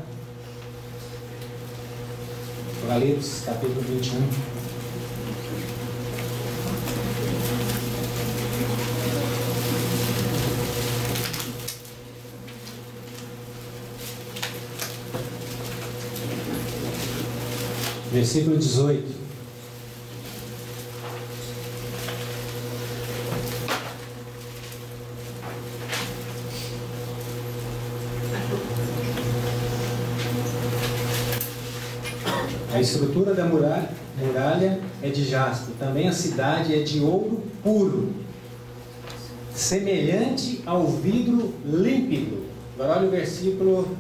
Apocalipse, capítulo vinte e um. Versículo dezoito. A estrutura da muralha, muralha é de jaspe, também a cidade é de ouro puro, semelhante ao vidro límpido. Agora olha o versículo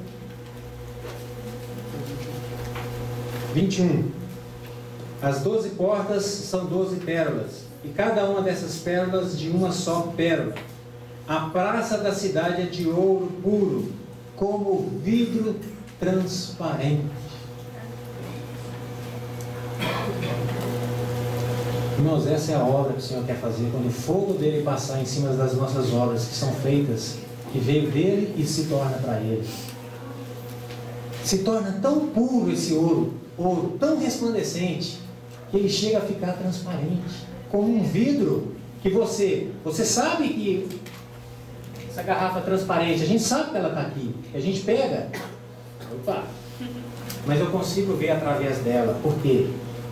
vinte e um. As doze portas são doze pérolas, e cada uma dessas pérolas de uma só pérola. A praça da cidade é de ouro puro, como vidro transparente. Irmãos, essa é a obra que o Senhor quer fazer, quando o fogo dele passar em cima das nossas obras que são feitas, que veio dele e se torna para ele. Se torna tão puro esse ouro, ouro tão resplandecente, que ele chega a ficar transparente, como um vidro que você, você sabe que essa garrafa transparente, a gente sabe que ela está aqui, a gente pega, opa, mas eu consigo ver através dela. Por quê?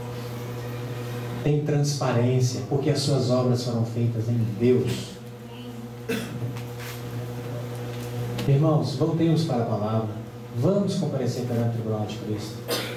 Tem transparência, porque as suas obras foram feitas em Deus. Irmãos, voltemos para a palavra. Vamos comparecer perante o tribunal de Cristo.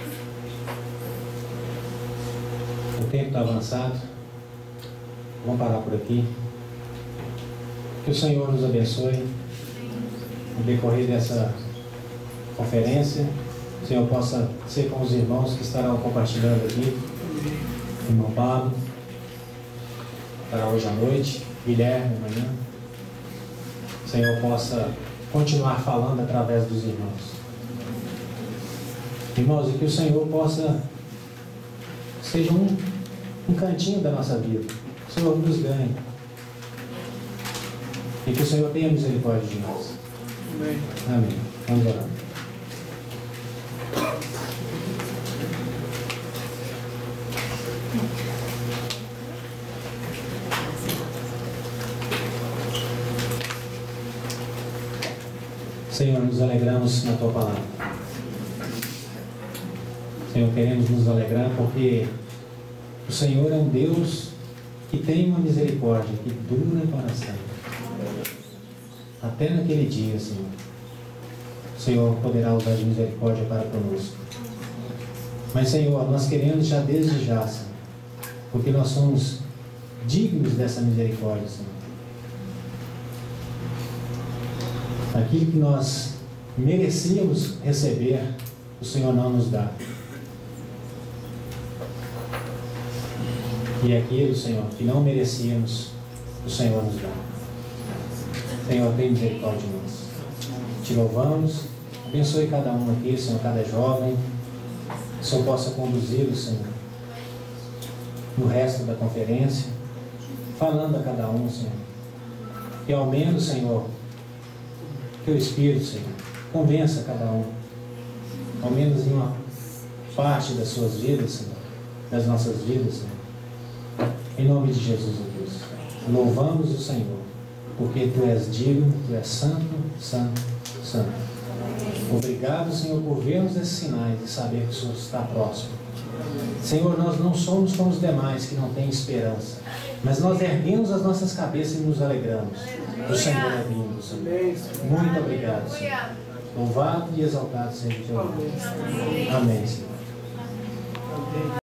O tempo está avançado. Vamos parar por aqui. Que o Senhor nos abençoe no decorrer dessa conferência. O Senhor possa ser com os irmãos que estarão compartilhando aqui. Irmão Pablo, para hoje à noite, Guilherme amanhã. O Senhor possa continuar falando através dos irmãos. Irmãos, e que o Senhor possa seja um, um cantinho da nossa vida. O Senhor nos ganhe. E que o Senhor tenha misericórdia de nós. Amém. Amém. Vamos orar. Senhor, nos alegramos na Tua palavra. Senhor, queremos nos alegrar porque o Senhor é um Deus que tem uma misericórdia que dura para sempre. Até naquele dia, Senhor, o Senhor poderá usar de misericórdia para conosco. Mas, Senhor, nós queremos já desde já, Senhor, porque nós somos dignos dessa misericórdia, Senhor. Aquilo que nós merecíamos receber, o Senhor não nos dá. E aquilo, Senhor, que não merecíamos, o Senhor nos dá. Senhor, tem misericórdia de nós. Te louvamos. Abençoe cada um aqui, Senhor, cada jovem. Que o Senhor possa conduzi-lo, Senhor, no resto da conferência, falando a cada um, Senhor. E ao menos, Senhor, que o Espírito, Senhor, convença cada um, ao menos em uma parte das suas vidas, Senhor, das nossas vidas, Senhor. Em nome de Jesus, ó Deus, louvamos o Senhor, porque Tu és digno, Tu és santo, santo, santo. Obrigado, Senhor, por vermos esses sinais e saber que o Senhor está próximo. Senhor, nós não somos como os demais que não têm esperança, mas nós erguemos as nossas cabeças e nos alegramos. O Senhor é vindo, Senhor. Muito obrigado, Senhor. Louvado e exaltado seja o Teu nome. Amém, Senhor.